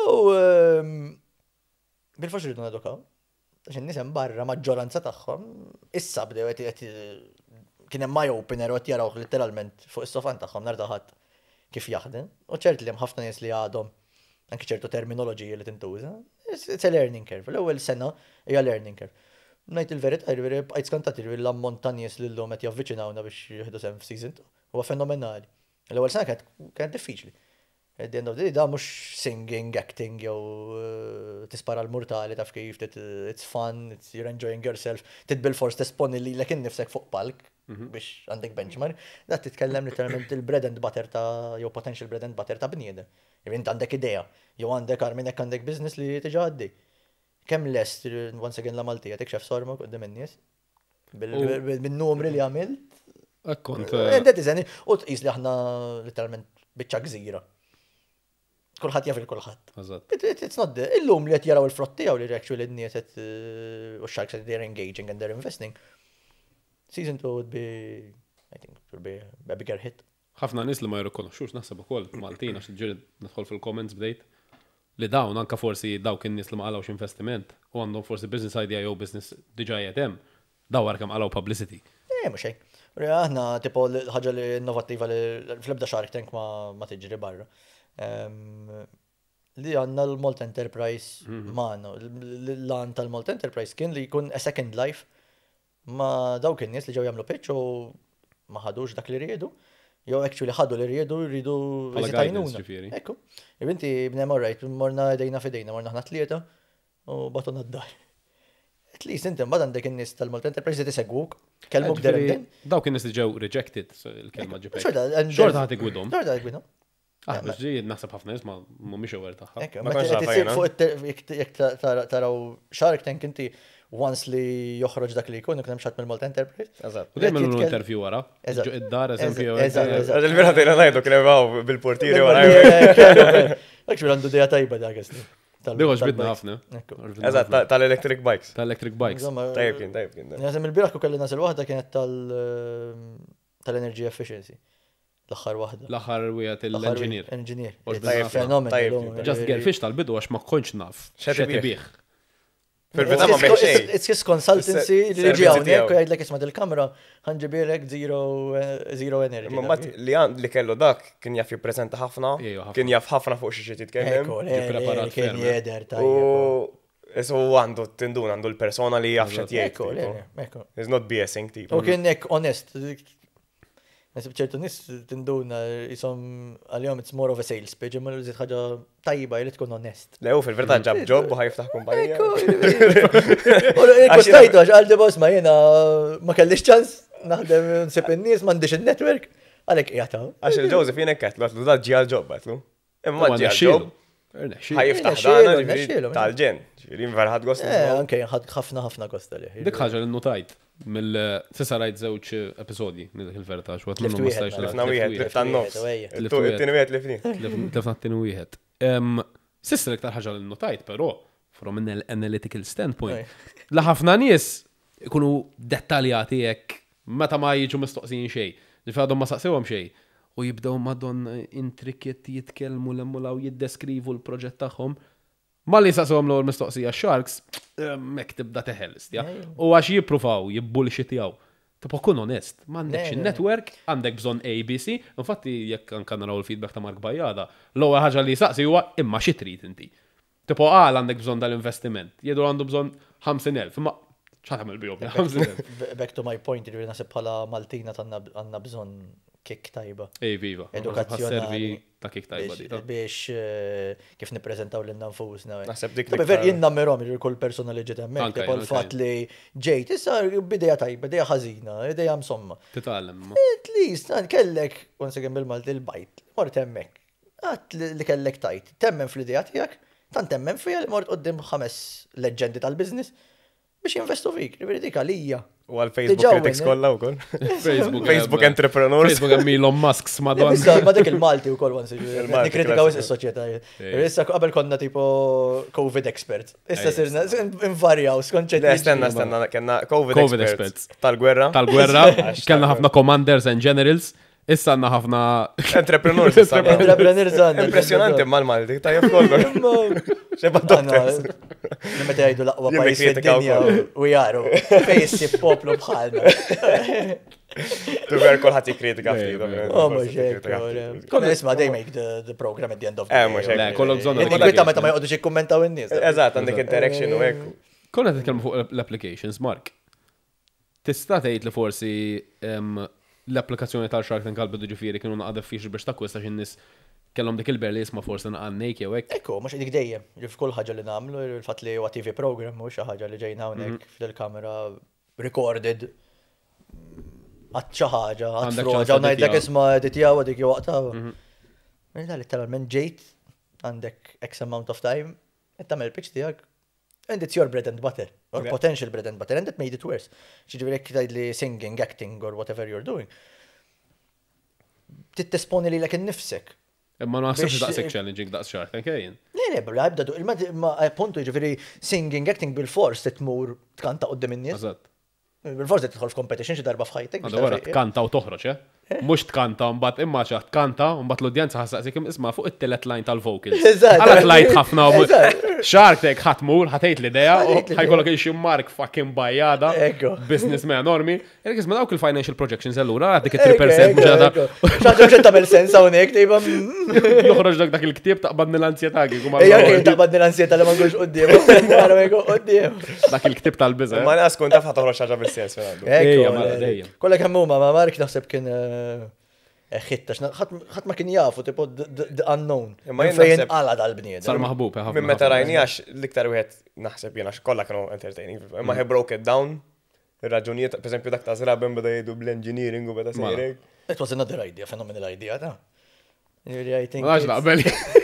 bil-forsi rridu nadukaw. Għax in-nies hemm barra maġġoranza tagħhom. Issa bdew kien hemm eye-opener u qed jarawh letteralment fuq is-sofan tagħhom nhar ħadd kif jaħdem. U ċert li hemm ħafna nies li għadhom anke ċertu terminoloġija li tintuża. It's a learning curve. L-ewwel sena hija learning curve. Najt il-verità, għajt skantati l-ammont ta' nies li l-lum qed javviċinawna biex jieħdu sem f'season 2. Huwa fenomenali. L-ewwel sena kienet diffiċli. At the end of the day, da mhux singing, acting jew tispara l-murtali taf kif it's fun, you're enjoying yourself. Titbil force tesponi li l-ekin nifsek fuq palk biex għandek benchmark. Da titkellem literalment il-bread and butter ta' jew potential bread and butter ta' bniedem. Jew int għandek idea, jew għandek arminek għandek business li tiġa għaddi. Kemm lest, once again la Maltija, tikxef sorma qudiem in-nies? Bil-numri li għamilt? Akkont. U tqis li aħna literalment biċċa gżira. Kulħadd jaf il-kulħadd. It's not the illum li qed jaraw il-frott tiegħu li actually n-nies qed u sharks that they're engaging and they're investing. Season 2 would be, I think, would be a bigger hit. Ħafna nies li ma jirrikonoxxux naħseb ukoll Maltin għax ġieli nidħol fil-comments bdejt. Li dawn anka forsi dawk in-nies li ma qalawx investiment u għandhom forsi business idea jew business diġà hemm, dawar kemm qalaw publicity. Mhux hekk. Aħna tipo ħaġa li innovattiva li fl-ebda Shark Tank ma tiġri barra. Li għandna l-Malta Enterprise magħna. L-lan tal-Malta Enterprise kien li jkun a second life ma dawk in-nies li ġew jagħmlu pitch u ma ħadux dak li riedu. Jow actually ħadu li rridu jizitajnuna. Ekku. Ibinti bnem alright, morna dejna fidejna, morna ħna tlieta u batuna d-dar. At least inti mbagħad għandek in-nies tal-Malta Enterprise tisegwuk, kellmuk derem. Dawk in-nies li ġew rejected, il-kelma ġibek. Xorta ħadd igwidhom. Xorta igwidhom. Biex ġi naħseb ħafna nies ma mhumiex aware tagħha. Meta taraw Shark Tank inti once li joħroġ dak li jkun, ikun hemm xatt mill-Malta Enterprise. Eżatt. U dejjem nagħmlu interview wara. Id-dar eżempju. Eżatt. Il-vera tgħidha ngħidu kien hemm bil-portieri wara. Actually għandu dejja tajba dak isli. Dew ġbidna ħafna. Eżatt, tal-electric bikes. Tal-electric bikes. Tajjeb kien. Jasem il-bieraħ kelli nasel waħda kienet tal-energy efficiency. L-aħħar waħda. L-aħħar wieħed l-engineer. Engineer. Fenomenal. Just girfix tal-bidu għax ma kontx naf. Xetibih. Fil-bita ma meċċej. It's his consultancy li ġi hawnhekk u jgħidlek isma' il-kamera ħanġibilek zero energy. Ma li kellu dak kien jaf jippreżenta ħafna, kien jaf ħafna fuq xi jitkellem. Kien jeder tajjeb. Isu għandu tindun għandu l-persona li jaf xed jgħid. Ekku. He's not BSing tipo. U kien hekk onest. Nasib ċertu nis tinduna jisom għal-jom it's more of a sales page, imma l-żid ħaġa tajba li tkun onest. Le, u fil-verta ġab job u ħajftaħ kumpanija. Kostajtu għax għaldi boss ma jena ma kellix ċans naħdem nsib in-nies m'għandix il-network, għalek jgħataw. Għax il-Joseph jienek għatlu, għatlu da ġi għal-job għatlu. Imma ġi għal-job. ħajftaħ dana tal-ġen. Ġirin verħad gosta. Anke ħafna kosta li. Dik ħaġa l-notajt mill-sissa rajt zewċ episodi dik il-verta xwat minnu mustajx lifna wieħed, lifta n-nofs. T-tini wieħed lifni. Lifna t-tini wieħed. Sissa l-iktar ħaġa l-notajt, pero from an analytical standpoint. Laħafna nies ikunu dettaljati jekk meta ma jiġu mistoqsijin xej. Ġifadhom ma saqsewhom xej. U jibdew madon intrikit jitkellmu l-emmulaw jiddeskrivu l-proġett tagħhom. Ma li saqsewhom l-ewwel mistoqsija sharks, mek tibda teħelst, ja. U għax jippruvaw jibbullshitjaw. Tipo kun onest, m'għandekx in-network, għandek bżonn ABC, infatti jekk anke naraw il-feedback ta' Mark Bajjada, l-ewwel ħaġa li saqsi huwa imma xi trid inti. Tipo għandek bżonn dal-investiment, jiedu għandu bżonn 50,000, imma ċaħamil bihom 50,000. Back to my point, li nasib bħala Maltina għandna bżonn kick tajba. Viva. Edukazzjonali. Ta' kick tajba di. Biex kif nippreżentaw l-nfusna. Naħseb dik ver jinnammirhom kull persona li ġiet hemmhekk, tipo l-fatt li ġejt issa bidejja tajba, bidejja ħażina, bidejja msomma. Titgħallem. At least kellek once again bil-Malti il-bajt, mort hemmhekk. Għat li kellek tajt, temmen fl-idea tiegħek, tant temmen fija li mort qudiem 5 leġendi tal-business biex jinvestu fik, riveri dik għalija. U għal-Facebook critics kollha wkoll. Facebook entrepreneurs. Facebook hemm Elon Musk smadon. Ma dik il-Malti wkoll once nikkritikaw is-soċjetà. Issa qabel konna tipo COVID experts. Issa sirna invarjaw skonċetti. Stenna, kellna COVID experts. Tal-gwerra. Kellna ħafna commanders and generals. Issa għandna ħafna entrepreneurs. Impressjonanti mal-Malti, tajjeb kollu. Xeba doctors. Meta jgħidu laqwa pajis fid-dinja u jaru fejsi poplu bħalna. Tu ver kolħat jikritika ftit. Oh, ma xek. Konna nisma they make the program at the end of the day. Ma xek. Kollok zona. Kwita meta ma jgħodux jikkommentaw in-nies. Eżatt, għandek interaction u hekk. Konna titkellmu fuq l-applications, Mark. Tista' tgħid li forsi l-applikazzjoni tal-Shark Tank għal-bidu ġifieri kienu naqqa diffiċli biex takwista x'in-nies kellhom dik il-berli jisma' forsi naqannejk jew hekk. Ekku, mhux dik dejjem. F'kull ħaġa li nagħmlu, il-fatt li huwa TV program mhux xi ħaġa li ġejna hawnhekk fil-kamera recorded għad xi ħaġa, għad froġa u ngħidlek isma' editjaw dik waqtaw. Mela letteralment ġejt għandek X amount of time, qed tagħmel pitch tiegħek. And it's your bread and butter, or potential bread and butter, and that made it worse. Ġiġifieri tgħidli singing, acting, or whatever you're doing. Tittesponi lilek innifsek. Imma naħsibx daqshekk challenging daqs Shark Tank kejjen. Le, bla jibda ma appuntu jiġifieri singing, acting bil-fors titmur tkanta qudiem in-nies. Eżatt. Bil-fors tidħol f'competition xi darba f'ħajtek. Għadha wara tkanta u toħroġ, Mhux tkanta mbagħad imma xi tkanta u mbagħad l-udjenza ħassaqsik isma' fuq it-telet line tal-vocals. Għalhekk lajt ħafna Shark Tank ħatmur, ħatejt l-idea u ħajkollok xi Mark fucking Bajjada, businessman enormi. Jekk isma' dawk il-financial projections allura dik 3% mhux għadha. X'għadha mhux tagħmel sens hawnhekk tejba. Joħroġ dak il-ktieb taqbadni l-ansjetà kieku ma. Ejja taqbadni l-ansjetà li ma nkunx quddiem. Dak il-ktieb tal-biża. Ma nas kun taf ħatoħroġ ħaġa bil-sens dejjem. Kollek hemm huma ma Mark naħseb kien ħittax, ħadd ma kien jafu tipo the unknown. Fejn qala dal-bniedem. Sar maħbub ħafna. Minn meta rajni għax l-iktar wieħed naħseb jiena kollha kienu entertaining. Imma he broke it down. Ir-raġunijiet, pereżempju dak ta' żraben beda jgħidu bl-engineering u beda sejrek. It was another idea, phenomenal idea ta'. I think. Ma naqbel.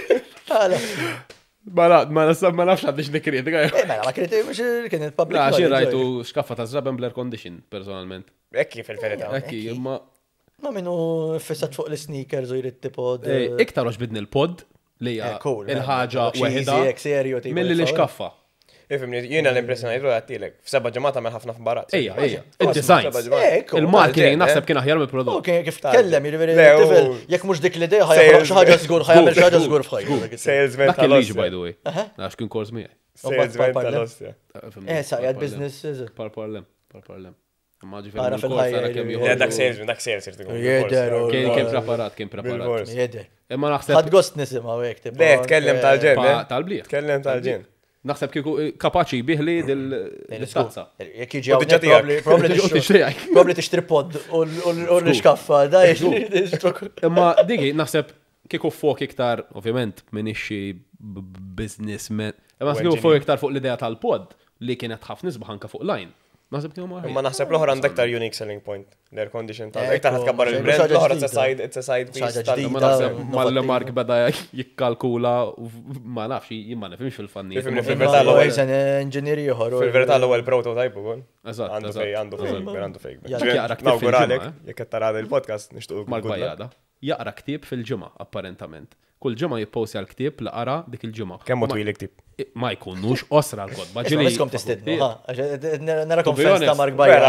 Ma nafx għaddix nikritika. Ma kritika biex kien il-public. La, xi rajtu xkaffa ta' żraben bl-air condition, personalment. Ekki fil-verità. Ekki, imma. Ma minnu fissat fuq l-sneakers u jrid tipo. Iktar bidni l-pod li il-ħaġa weħida. Milli li xkaffa. Ifimni, jiena l-impressjoni jidru għattilek. F7 ġemata me ħafna f'barat. Ejja. Il-designs. Il-marketing naħseb kien aħjar mill-prodott. Ok, kif tkellem, tifel, jekk mhux dik l-idea ħajħroq xi ħaġa żgur, ħajjagħmel xi ħaġa żgur f'ħajja. Salesman tal-liġi by the way. Għax kien kors miegħi. Salesman tal-ostja. Saqjad business. Parlem. Ara fil-ħajja. Dak sales irtiku. Kien preparat. Jeder. Imma naħseb. Ħadd gost nisimgħu hekk. Le, tkellem tal-ġen. Tal-bliet. Tkellem tal-ġen. Naħseb kieku kapaċi biħli dil-tazza. Jekk jiġi hawnhekk probably tixtri pod u l-xkaffa, da Imma digi naħseb kieku fuq iktar, ovvjament, minixi businessman. Imma kieku fuq iktar fuq l-idea tal-pod li kienet ħafna nisbaħ anka fuq line. Naħseb kienu marħi. Imma naħseb l-oħra għandek tar unique selling point. L-air condition tal. Iktar ħatkabbar il-brand, l-oħra it's a side piece. Imma naħseb mal-Mark beda jikkalkula ma nafx jimma nifimx fil-fanni. Fil-verità l-ewwel engineer ieħor. Fil-verità l-ewwel prototype ukoll. Eżatt. Għandu fake. Jaqra ktib fil-ġimgħa. Jekk qed tara il-podcast nixtuq. Mark Bajada. Jaqra ktib fil-ġimgħa apparentament. Kull ġimgħa jippostja l-ktib li qara dik il-ġimgħa. Kemm twil il-ktib? Ma jkunux osra l-kodba. Ġili tistidnu, narakom festa Mark Bajada.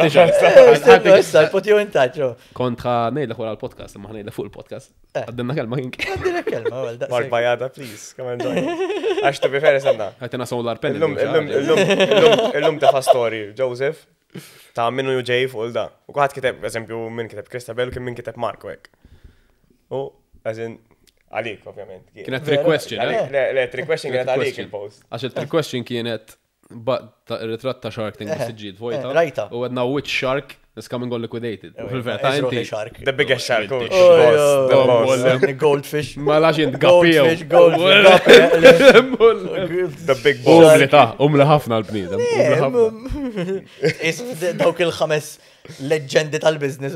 Put you in touch. Kontra ngħidlek wara l-podcast, imma ħnejdlek fuq il-podcast. Għaddilna kelma kien. Għaddilna kelma, Mark Bajada, please, come and join. Għax to be fair isenna. Ħajtina solar pen. Illum tefa' story, Joseph, ta' minnu ġej fuq da. U kuħat kiteb, eżempju, minn kiteb Christabel, kien minn kiteb Mark wek. U, għazin, għalik, ovvjament. Kienet trick question, Le, trick question kienet għalik il-post. Għax il-trick question kienet ritratt ta' Shark Tank s-sġid, vojta. Rajta. U għedna which shark is coming on liquidated. U fil-verta inti. The biggest shark. Goldfish. Ma lax jint gappiju. The big boss. Umli ħafna l-bnidem. Dawk il-5 leġendi tal-biznis.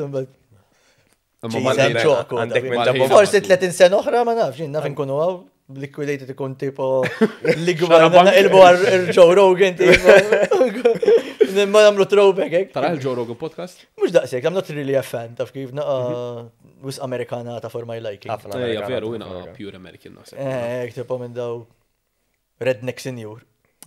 Forsi 30 sena oħra ma nafx, naf nkunu għaw, Liquidated ikun tipo l-gbar, il-bu għal-Joe Rogan, ma namlu throwback. Tara il-Joe Rogan podcast? Mux daqsek, I'm not really a fan, taf kif naqa wis Amerikanata for my liking. Ja, veru, jina pure American nasa. Tipo minn daw Redneck Senior.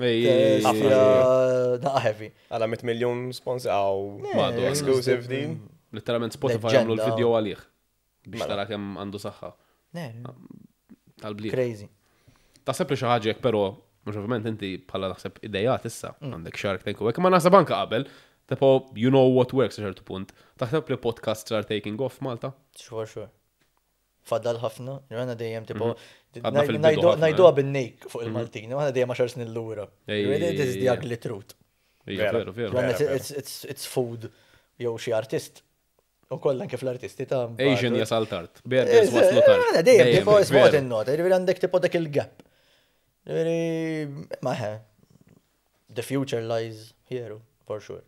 Naqa Naqa heavy. Għala 100 miljon sponsor għaw exclusive din. Literalment Spotify għamlu l-video għalih. Biex tara kem għandu saħħa. Tal-bliħ. Crazy. Taħseb li xaħġek, pero, mux ovvijament inti bħala naħseb idejat issa, għandek Shark Tank u għek, ma naħseb anka qabel, tipo, you know what works ċertu punt. Taħseb li podcast are taking off Malta? Sure. Faddal ħafna, għana dejjem, tipo, najdu għabin-nejk fuq il-Maltin, għana dejjem 10 snin l-ura. This is the ugly truth. Veru. It's food, jew xi artist. U kollan kif l-artisti ta' Asian jasal tart. Burgers waslu tart. Għana dejjem, tipo, smot il-nota, għandek tipo dak il-gap. Maħe, the future lies here, for sure.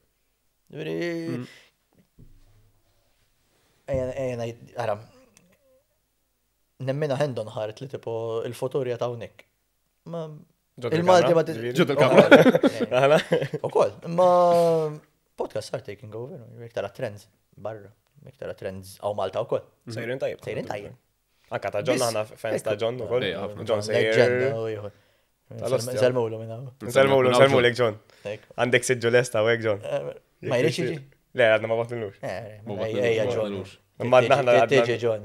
Għara, nemmina hendon ħaret li tipo il-futurja ta' unik. Il-Malti ma ġud il-kamra. U koll, ma podcast are taking over, miktara trends barra, miktara trends għaw Malta u koll. Sejrin tajib. Anka ta' John għana fans ta' John u koll. John Sejr. Nselmulu minna. Nselmulu lek John. Għandek sidġu lesta u għek John. Ma jriċi ġi? Le, għadna ma batlunux. Ejja John. Madna Tiġi John.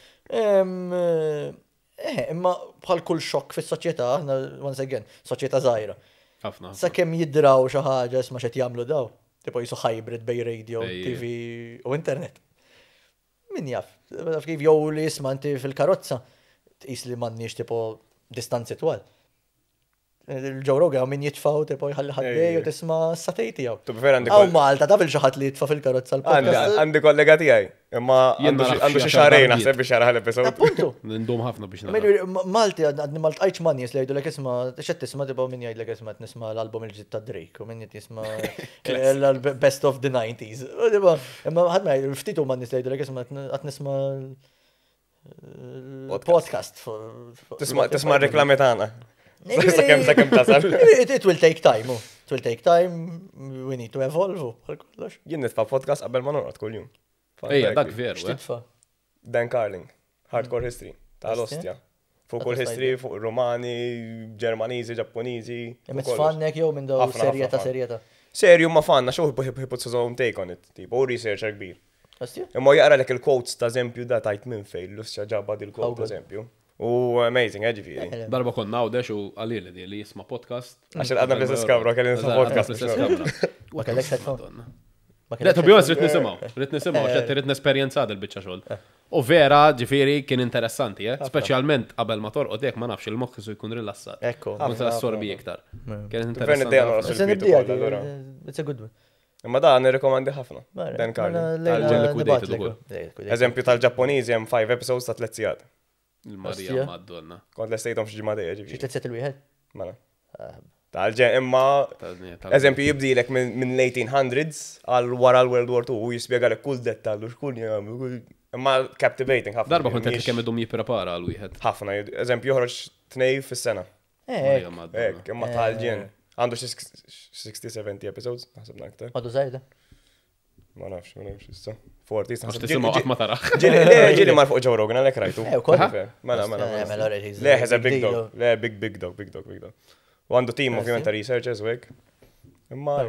Imma bħal kull xokk fis-soċjetà, once again, soċjetà żgħira. Sa kemm jidraw xi ħaġa isma' x'qed jagħmlu daw. Tipo jisu hybrid bej radio, TV u internet. Min jaf, kif jow li jisma' inti fil-karozza, tqis li m'għandniex tipo distanzi twal. Il-Joe Rogan min jitfaw tipo jħalli ħaddej u tisma' s-satejti jaw. Għaw Malta, ta' fil-ġaħat li jitfa fil-karozza l-podcast. Għandi kollega tijaj, imma għandu xie xarejn naħseb biex jaraħ l-episod. Appuntu. Ndum ħafna biex nara. Malti, għadni Malt għajċ mannis li jgħidu l-ek isma, xed tisma tipo min jgħid l-ek isma nisma l-album il-ġid ta' Drake u min jtisma l-best of the 90s. Imma ħadma ftitu mannis li jgħidu l-ek isma għat nisma podcast. Tisma reklami tagħna. Sakem tasal. It will take time. It will take time. We need to evolve. Jien nitfa' podcast qabel ma norqod kull jum. Ejja, dak veru. X'titfa'? Dan Carling, Hardcore History, tal-Ostja. Fuq kull history, fuq Romani, Ġermaniżi, Ġappuniżi. Imma tfannek jew minn daw serjeta. Serju ma fanna, xo he puts his own take on it, tipo researcher kbir. Imma jaqra lek il-quotes ta' eżempju da tajt minn fejn l-Ostja ġabba dil-quote ta' eżempju. U amazing, ġifiri. Darba konna għawdex u għalili di li jisma podcast. Għaxil għadna blis iskabra, kelli nisma podcast. U kellek headphone. Le, to be honest, rrit nisimaw, rrit nesperjenza del-bicċa xogħol. U vera, ġifieri, kien interessanti, speċjalment qabel ma torqod hekk ma nafx il-moħħ su jkun rilassat. Ekku. Ma tassorbi iktar. Kien Vern id-dejja nara interessanti. sul-bitu It's a good one. Imma da nirrekomandi ħafna. Dan Karli. Liquidated ukoll. Eżempju tal-Ġapponiżi hemm 5 episodes ta' 3 sigħat. Il-Marija Madonna. Kont lestejthom f'ġimgħa dejja Xi ġifieri. tliet il-wieħed? Mela. Tal-ġen imma eżempju jibdilek minn l-1800s għal wara l-World War II u jispjegalek kull dettal u xkull jagħmlu. Imma captivating ħafna. Darba kont qed kemm idhom jipprepara għal wieħed. Ħafna, eżempju joħroġ 2 fis-sena. Marija Madonna. Hekk, imma tal-ġen. Għandu xi 60-70 episodes, naħseb aktar. Għadu żgħida. Ma nafx issa. 40 Għax tisimgħu qatt ma taraħ. Ġieli mar fuq Joe Rogan għalhekk rajtu. Ukoll. Mela. Le, has a big dog. Le, big dog. U għandu team ovvjament ta' researchers u hekk. Imma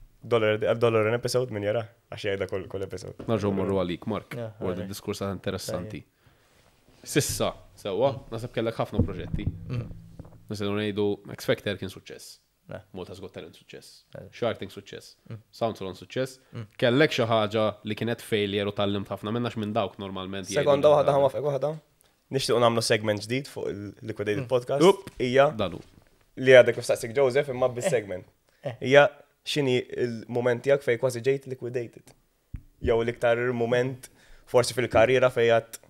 $1 an episode min jara għax jgħidha kull episode. Narġgħu morru għalik, Mark. Għal diskurs interessanti. Sissa, sewwa, nasib kellek ħafna proġetti. Nistgħu ngħidu X Factor kien suċċess. Malta's Got Talent suċċess. Shark Tank suċċess. Sound Salon suċċess. Kellek xi ħaġa li kienet failure u tallimt ħafna minnax minn dawk normalment. Sekonda waħda ħama fek waħda. Nixtiequ nagħmlu segment ġdid fuq il-Liquidated podcast. Hija Danu. Li għadek f'staqsik Joseph imma bis-segment. Hija x'inhi il-mument tiegħek fejn kważi ġejt liquidated. Jew l-iktar moment forsi fil-karriera fejn għadd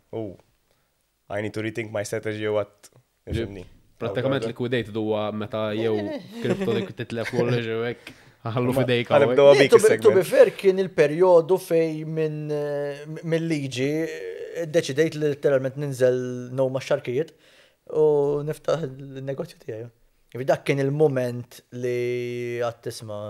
I need to rethink my strategy u għadd ifhimni. Pratikament liquidated huwa meta jew kripto dik titlef u leġew hekk ħallu f'idejk. Ħalibdew bik is-segment. To be fair kien il-perjodu fej mill-liġi ddeċidejt li literalment ninżel ma' xarkijiet u niftaħ il-negozju tiegħi. Dak kien il-moment li għad tisma'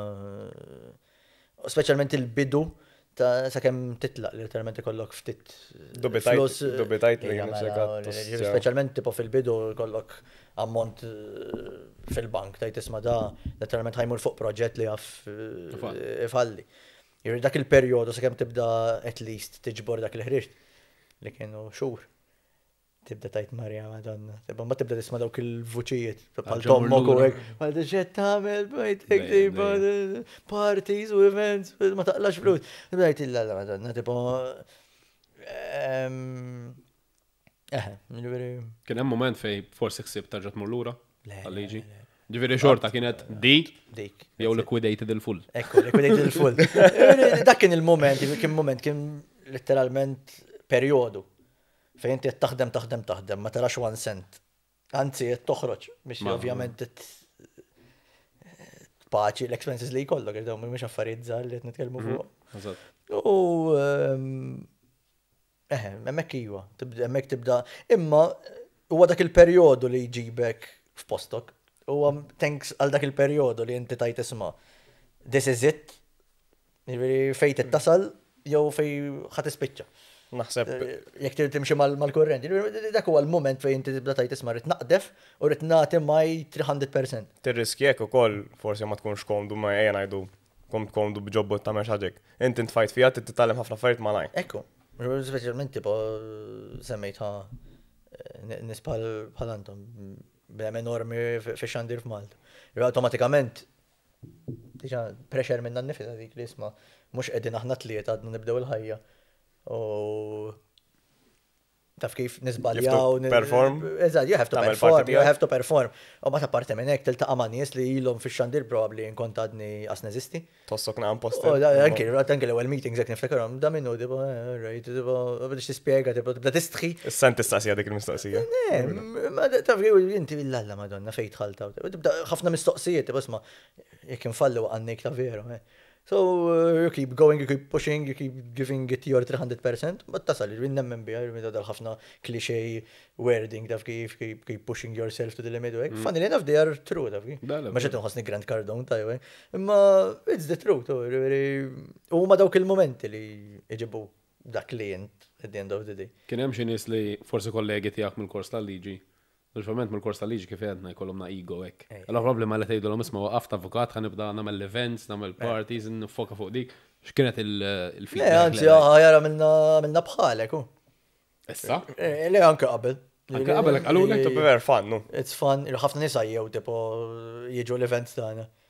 speċjalment il-bidu ta' sakemm titlaq li literalment ikollok ftit flus. Dubitajt li speċjalment tipo fil-bidu kollok ammont fil-bank ta' tisma' da literalment ħajmur fuq proġett li għaf ifalli. Dak il-perjodu sakemm tibda at least tiġbor dak il-ħriġ li kienu xhur. Tibda tajt Marja Madonna. Ma tibda tisma' dawk il-vuċijiet bħal tommok u hekk. Ma x'qed tagħmel bajtek parties u events ma taqlax flus. Tibda tajt illa Madonna tipo Kien hemm moment fej forsi ksib tarġa' tmur lura għal-liġi. Ġifieri xorta kienet dik jew liquidated il-full. Ekku, liquidated il-full. Dak kien il-moment, kien letteralment perjodu fejn inti qed taħdem ma tarax 1 cent. Anzi qed toħroġ biex ovvjament paċi l-expenses li jkollok irdew mhux affarijiet żgħar li qed nitkellmu fuq. U hemmhekk iva, hemmhekk tibda imma huwa dak il-perjodu li jġibek f'postok. Huwa thanks għal dak il-perjodu li inti tajt isma' this is it. Fejn tittasal jew fejn ħadd ispiċċa. Naħseb jekk timxi mal-kurrent. Dak huwa l-moment fejn inti tibda tajt isma' rid naqdef u rid nagħti maj 300%. Tirriski hekk ukoll forsi ma tkunx komdu ma ejja ngħidu komdu b'ġobbu tagħmel xi ħaġek. Inti ntfajt fiha titgħallem ħafna affarijiet malajr. Ekku. Speċjalment tipo semmejtha nies bħal antom b'hemm enormi fix-xandir f'Malta. Awtomatikament diġà pressure minn nifisha dik li isma' mhux qegħdin aħna tlieta għadna nibdew il-ħajja. U taf kif nisbaljaw. Perform. Eżatt, you have to perform. U ma parti minn hekk tiltaqa' ma' nies li ilhom fix-xandir probabbli nkont għadni asneżisti. Tossok naqam poster. Anke l-ewwel meetings hekk niftakarhom da minnu tipo right, tipo biex tispjega tipo tibda tistħi. Issa tistaqsija dik il-mistoqsija. Ma taf inti billalla Madonna fejn tħalta. Tibda ħafna mistoqsijiet tipo isma' jekk infallu għandek ta' veru. So you keep going, you keep pushing, you keep giving it your 300%, but tasal, nemmen biha, dal ħafna cliché wording, taf keep pushing yourself to the limit, funnily enough, they are true, taf kif. Ma xetu nħosni Grant Cardone, tajwe, imma it's the truth, u ma dawk il-momenti li iġibu da klient at the end of the day. Kien hemm xi nies li forsi kollegi tiegħek mill-kors tal-liġi. Usualment mill-kors tal-liġi kif għedna jkollhom ego hekk. Allora problema li tgħidulhom isma' waqaft avukat ħanibda nagħmel events, nagħmel parties, nifoka fuq dik. X'kienet il-feedback? Anzi, ħajara minna bħalek hu. Issa? Le anke qabel. Anke qabel għalulek to be very fun, no? It's fun, ħafna nies jew tipo jiġu l-events tagħna.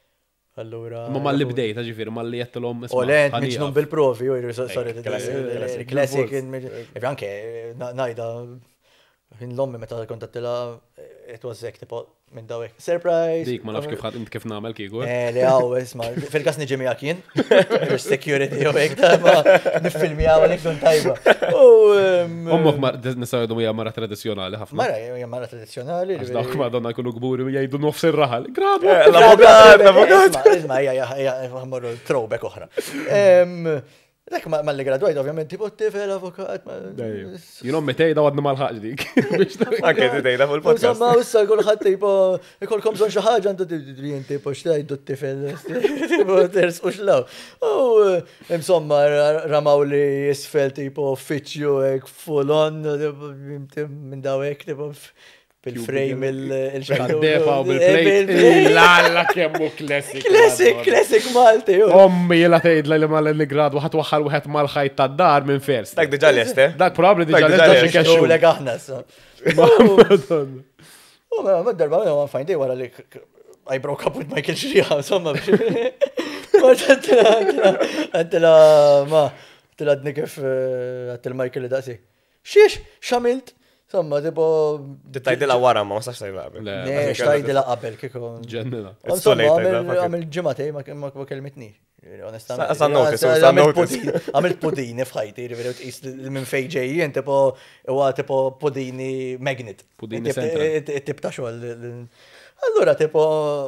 Allura. Ma malli bdejta ġifiri, malli jettilom. U le, miġnum bil-provi, u saret classic. Anke, najda, l-ommi meta kontattila, it was like, tipo, minn dawek. Surprise! Dik, ma nafx kif namel kiku. Li għaw, isma, fil-kas niġi miegħek jien, security u hekk, ma nifilmi għaw għalik kun tajba. Ommok nisaw jgħidu hija mara tradizjonali ħafna. Mara tradizjonali. Dak madonna jkunu gburi u jgħidu nofs ir-raħal. Gradu! L-avokat! Isma, għammarru throwback oħra. Dak ma li gradwajt, ovvjament, tipo t-tifel, avokat. Jinom metejda għadna mal-ħagġ dik. Anke t-tejda fuq il-podcast. Insomma, ussa kullħat tipo, ikolkom zon xaħġa għandu t-drin tipo xtajdu t-tifel, tipo ters u xlaw. U insomma, ramaw li jisfel tipo uffiċju full on, minn dawek, tipo bil-frame il-xaddefa u bil-plate. Lalla kemmu classic. Classic Malti. Ommi jela tgħidla li mal li gradu ħat waħħal wieħed mal-ħajt tad-dar minn fers. Dak diġà lest, eh? Dak probably diġà lest Xu leg aħna. Ma darba ma fine day wara li I broke up with Michael Shriha, insomma. Għantila ma tiladni kif għattil Michael li daqsi. Xiex, xamilt? Insomma, tipo... Tajdila wara, ma sax tajdila qabel. Ne, xtajdila qabel, kiko. Ġennina. Insomma, għamil ġematej, ma kelmitni. Onestament. Għamilt pudini fħajti, minn fejġej, tipo, pudini magnet. Pudini central. Tip ta' xogħol. Allura, tipo...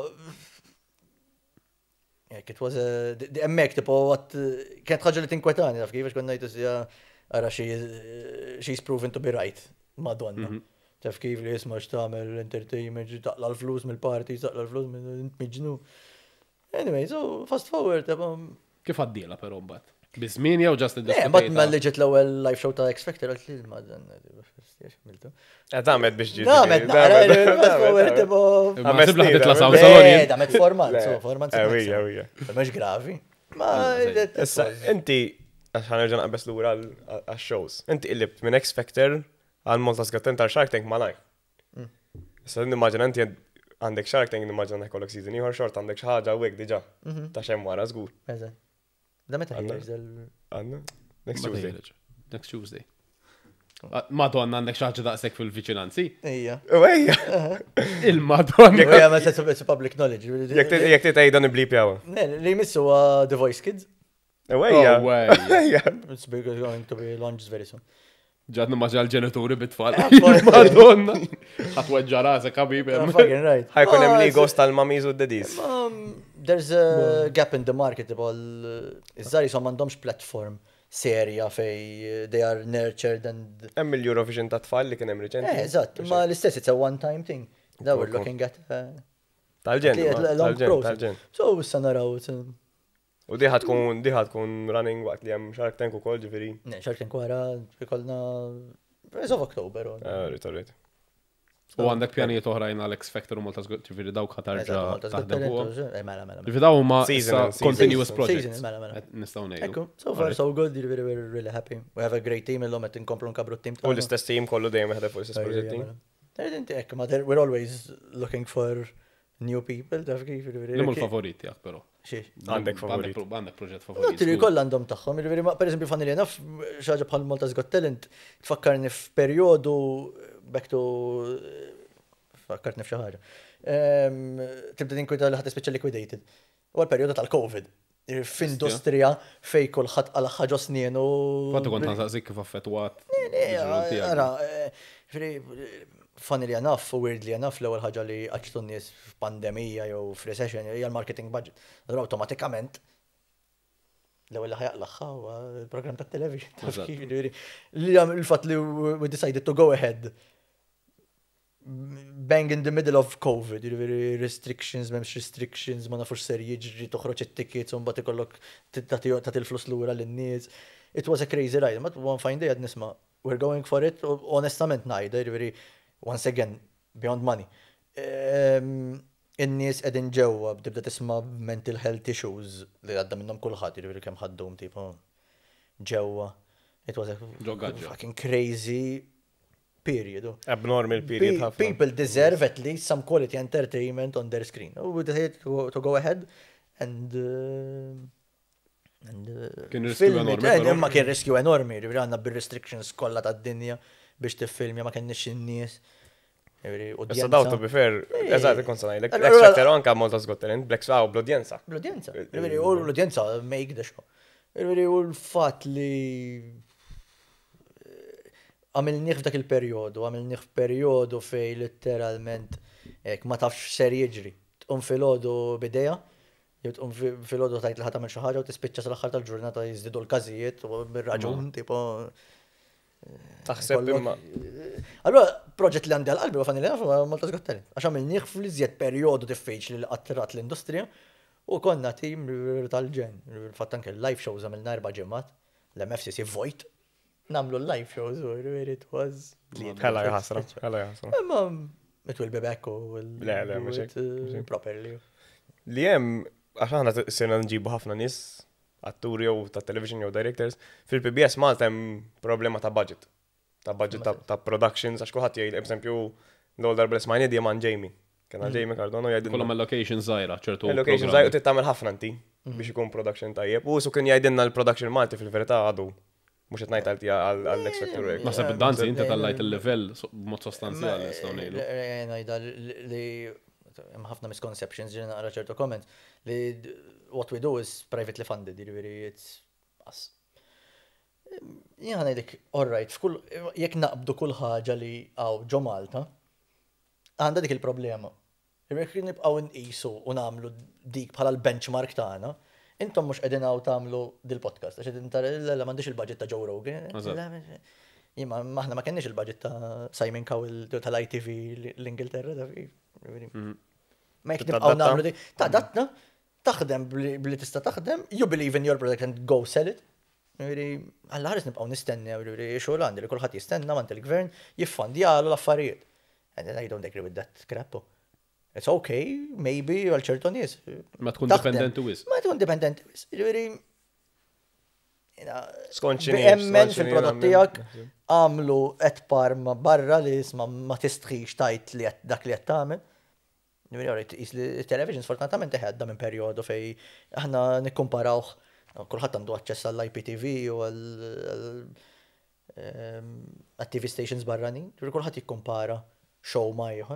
It was a... Emmek, tipo, kent ħagġa li tinkwetani, naf kif, konna jtus għara she's proven to be right. Madonna. Taf kif li jisma x'tagħmel entertainment, taqla l-flus mill-party, taqla l-flus mill-miġnu. Anyway, so fast forward, kif għaddiela però mbagħad? Bizmin jew just mbagħad ma liġet l-ewwel live show ta' X Factor għalt li madonna. Damet biex ġiet. Fast forward, tipo. Ma sibla ħadit la Sound Salon. Damet format, Mhux gravi. Ma inti għax ħanerġa' naqbes lura għax-shows. Inti qlibt minn X Factor għal Malta's Got Talent Shark Tank malaj. Issa nimmaġina inti għandek Shark Tank, nimmaġina kollok season ieħor short għandek xi ħaġa wek diġà. Ta' xemm wara żgur. Eżatt. Da meta Għandna? Next Tuesday. Next Tuesday. Madonna għandek xi ħaġa daqshekk fil-viċinanzi? Ejja. Il-Madonna. Ejja, ma it's public knowledge. Jekk tgħidha niblip jaw. Li jmissu The Voice Kids. Ewejja. It's going to be launched very soon. Ġadna maġal ġenituri bit-tfal. Madonna. Ħatweġġa rasek habibi. Fucking right. Ħajkun hemm ligos tal-mamis u d-daddies. There's a gap in the market iż-żar jisom m'għandhomx platform serja fej they are nurtured and... Hemm il-Eurovision ta' tfal li kien hemm riċenti. Eżatt, ma l-istess it's a one-time thing. That we're looking at. Tal-ġen. So, issa naraw. U diħat kun running waqt li hemm Shark Tank ukoll ġifieri. Shark Tank wara ikollna of October. Rit. U għandek pjanijiet oħrajn għal X Factor u Malta's Got ġifieri dawk ħatarġa taħdem fuq. Mela. Ġifieri daw huma continuous projects. Mela. Nistgħu ngħidu. So far so good, we're really happy. We have a great team illum qed inkomplu nkabru t-tim. U l-istess team kollu dejjem jaħdem fuq l-istess proġetti. We're always looking for new people, taf kif. Limu l-favoriti għak, pero. Għandek favorit. Għandek proġett favorit. Tiri koll għandhom taħħom. Per eżempju, fanni li naf, xaġa bħal Malta's Got Talent, tfakkarni f'periodu, back to, fakkarni f'xaħġa. Tibda dinkwita li ħat speċa Liquidated. U għal-periodu tal-Covid. F'industrija fej kullħat għal ħaġa snienu. Għaddu kont għanżaqzik kif affetwat. Funnily enough, u weirdly enough, l-ewwel ħaġa li għaċtu n-nies f'pandemija jew f'recession hija l-marketing budget. Allura awtomatikament l-ewwel li ħajaqlaħħa huwa l-programm tat-television. Il-fatt li we decided to go ahead bang in the middle of COVID, restrictions, memx restrictions, ma nafux ser jiġri toħroġ it-tickets u mbagħad ikollok tagħti l-flus lura lin-nies. It was a crazy ride. But one fine day għad nisma' we're going for it, onestament ngħid, once again, beyond money. In-nies edin ġewwa b'tibda tisma' mental health issues li għadda minnhom kulħadd, jiġifieri kemm ħaddhom tipo ġewwa. It was a fucking crazy period. Abnormal period. People deserve at least some quality entertainment on their screen. We decided to go ahead Kien riskju enormi, però. Ma kien riskju enormi, għandna bil-restrictions kollha tad-dinja biex tiffilmja ma kienx in-nies. Issa daw to be fair, eżatt ikun sa ngħidlek. X-Factor anke Malta's Got Talent, Black Swan bl-udjenza. L-udjenza. U l-udjenza make the show. U l-fatt li għamilnieh f'dak il-perjodu, għamilnieh f'perjodu fej literalment ma tafx ser jiġri. Tqum filgħodu b'idea, jew tqum filgħodu tajt li ħadd tagħmel xi ħaġa u tispiċċa sal-aħħar tal-ġurnata jiżdiedu l-każijiet u bir-raġun tipo Taħseb imma. Allura, proġett li għandi għal-qalbi u għafani li għafu Malta's Got Talent. Għax għamilnieh fl-iżjed perjodu diffiċli li qattirat l-industrija u konna tim tal-ġen. Fatt anke live shows għamilna 4 ġimgħat, l-MFCC Vojt. Namlu live shows u it was. Ħalla jħasra. Imma it will be back u properly. Li hemm għax aħna sirna nġibu ħafna nies atturi jew ta' television jew directors, fil-PBS Malta hemm problema ta' budget. Ta' budget ta' productions, għax kulħadd jgħid, eżempju, l-older bless ma' nidi man Jamie. Kena Jamie Cardona jgħidilna. Kollhom allocation żgħira, ċertu. Allocation żgħira u tagħmel ħafna inti biex ikun production tajjeb. U su kien jgħidilna l-production Malti fil-verità għadu mhux qed ngħid għalti għall-X Factor. Naħseb id-danzi inti tal-lajt il-livell b'mod sostanzjali nistgħu ngħidu. Ngħidha li hemm ħafna misconceptions ġiena naqra ċertu comments li what we do is privately funded, it's us. Jena ngħidlek, all right, jekk naqbdu kull ħaġa li għaw ġo Malta, għandha dik il-problema. Jekk nibqgħu nqisu u nagħmlu dik bħala l-benchmark tagħna, intom mhux qegħdin għaw tagħmlu dil-podcast għax qegħdin tara m'għandix il-budget ta' Joe Rogan. Aħna ma kenniex il-budget ta' Simon Cowell tal-ITV l-Ingilterra da fi. Ma jekk nibqgħu nagħmlu dik. Tadatna, taħdem bli tista' taħdem, you believe in your product and go sell it. Alla ħares nibqgħu nistennew xogħol għandi li kulħadd jistenna mant il-gvern jiffandjalu l-affarijiet. And I don't agree with that crap. It's okay, maybe għal ċertu nies. Ma tkun dipendenti wis. Ma tkun dipendenti wis. Skonċini. Emmen fil-prodott tiegħek għamlu qed parma barra li ma tistħix tajt li dak li qed tagħmel. Il-television sfortunatamente ħedda minn perjodu fej aħna nikkomparawh kulħadd għandu aċċess għall-IPTV u għall-TV stations barranin, kulħadd jikkompara show ma ieħor.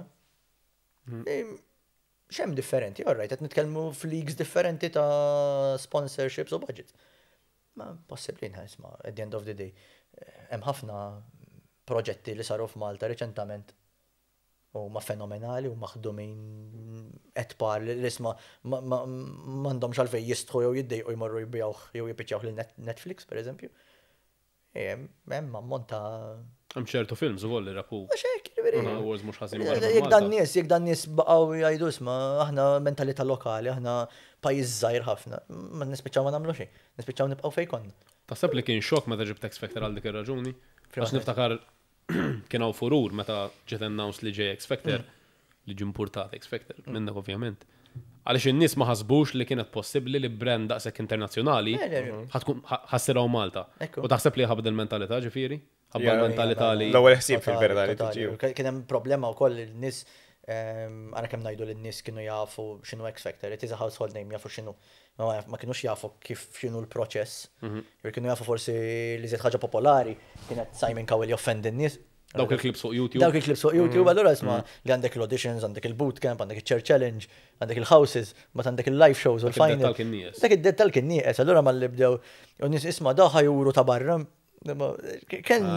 X'hemm differenti, all right, qed nitkellmu f'leagues differenti ta' sponsorships u budgets. Ma possibbli isma' at the end of the day. Hemm ħafna proġetti li saru f'Malta reċentament u ma fenomenali u maħdumin etpar li isma m'għandhomx għalfejn jistħu jew jiddejqu jmorru jibjawh jew jipiċċjawh lil Netflix pereżempju. Hemm ammont ta' hemm ċertu films ukoll li rapu. Awards mhux ħażin jekk dan nies baqgħu jgħidu isma' aħna mentalità lokali, aħna pajjiż żgħir ħafna, ma nispiċċaw ma nagħmlu xejn, nispiċċaw nibqgħu fejn konna. Taħseb li kien xokk meta ġibt X Factor għal dik ir-raġuni? Għax niftakar kien hawn furur meta ġiet announced li ġej X Factor li ġie impurtat X Factor minnek ovvjament. Għaliex in-nies ma ħasbux li kienet possibbli li brand daqshekk internazzjonali ħassirgħu Malta. U taħseb li ħabda l-mentalità ġifieri? Ħabba l-mentalità li l-ewwel ħsieb fil-verità li tiġi. Kien hemm problema wkoll in-nies għara kemm ngħidu lin-nies kienu jafu x'inhu X Factor, it is a household name jafu x'inhu. Ma kienux jafu kif x'inhu l-proċess. Kienu jafu forsi li żied ħaġa popolari kienet Simon Cowell joffendi n-nies. Dawk il-clips fuq YouTube. Dawk il-clips fuq YouTube, allura isma' li għandek l-auditions, għandek il-bootcamp, għandek il-chair challenge, għandek il-houses, ma għandek il-live shows u l-final. Dak id-dettal kien nieqes, allura ma li bdew u nies isma' daħħa juru ta' barra. Kien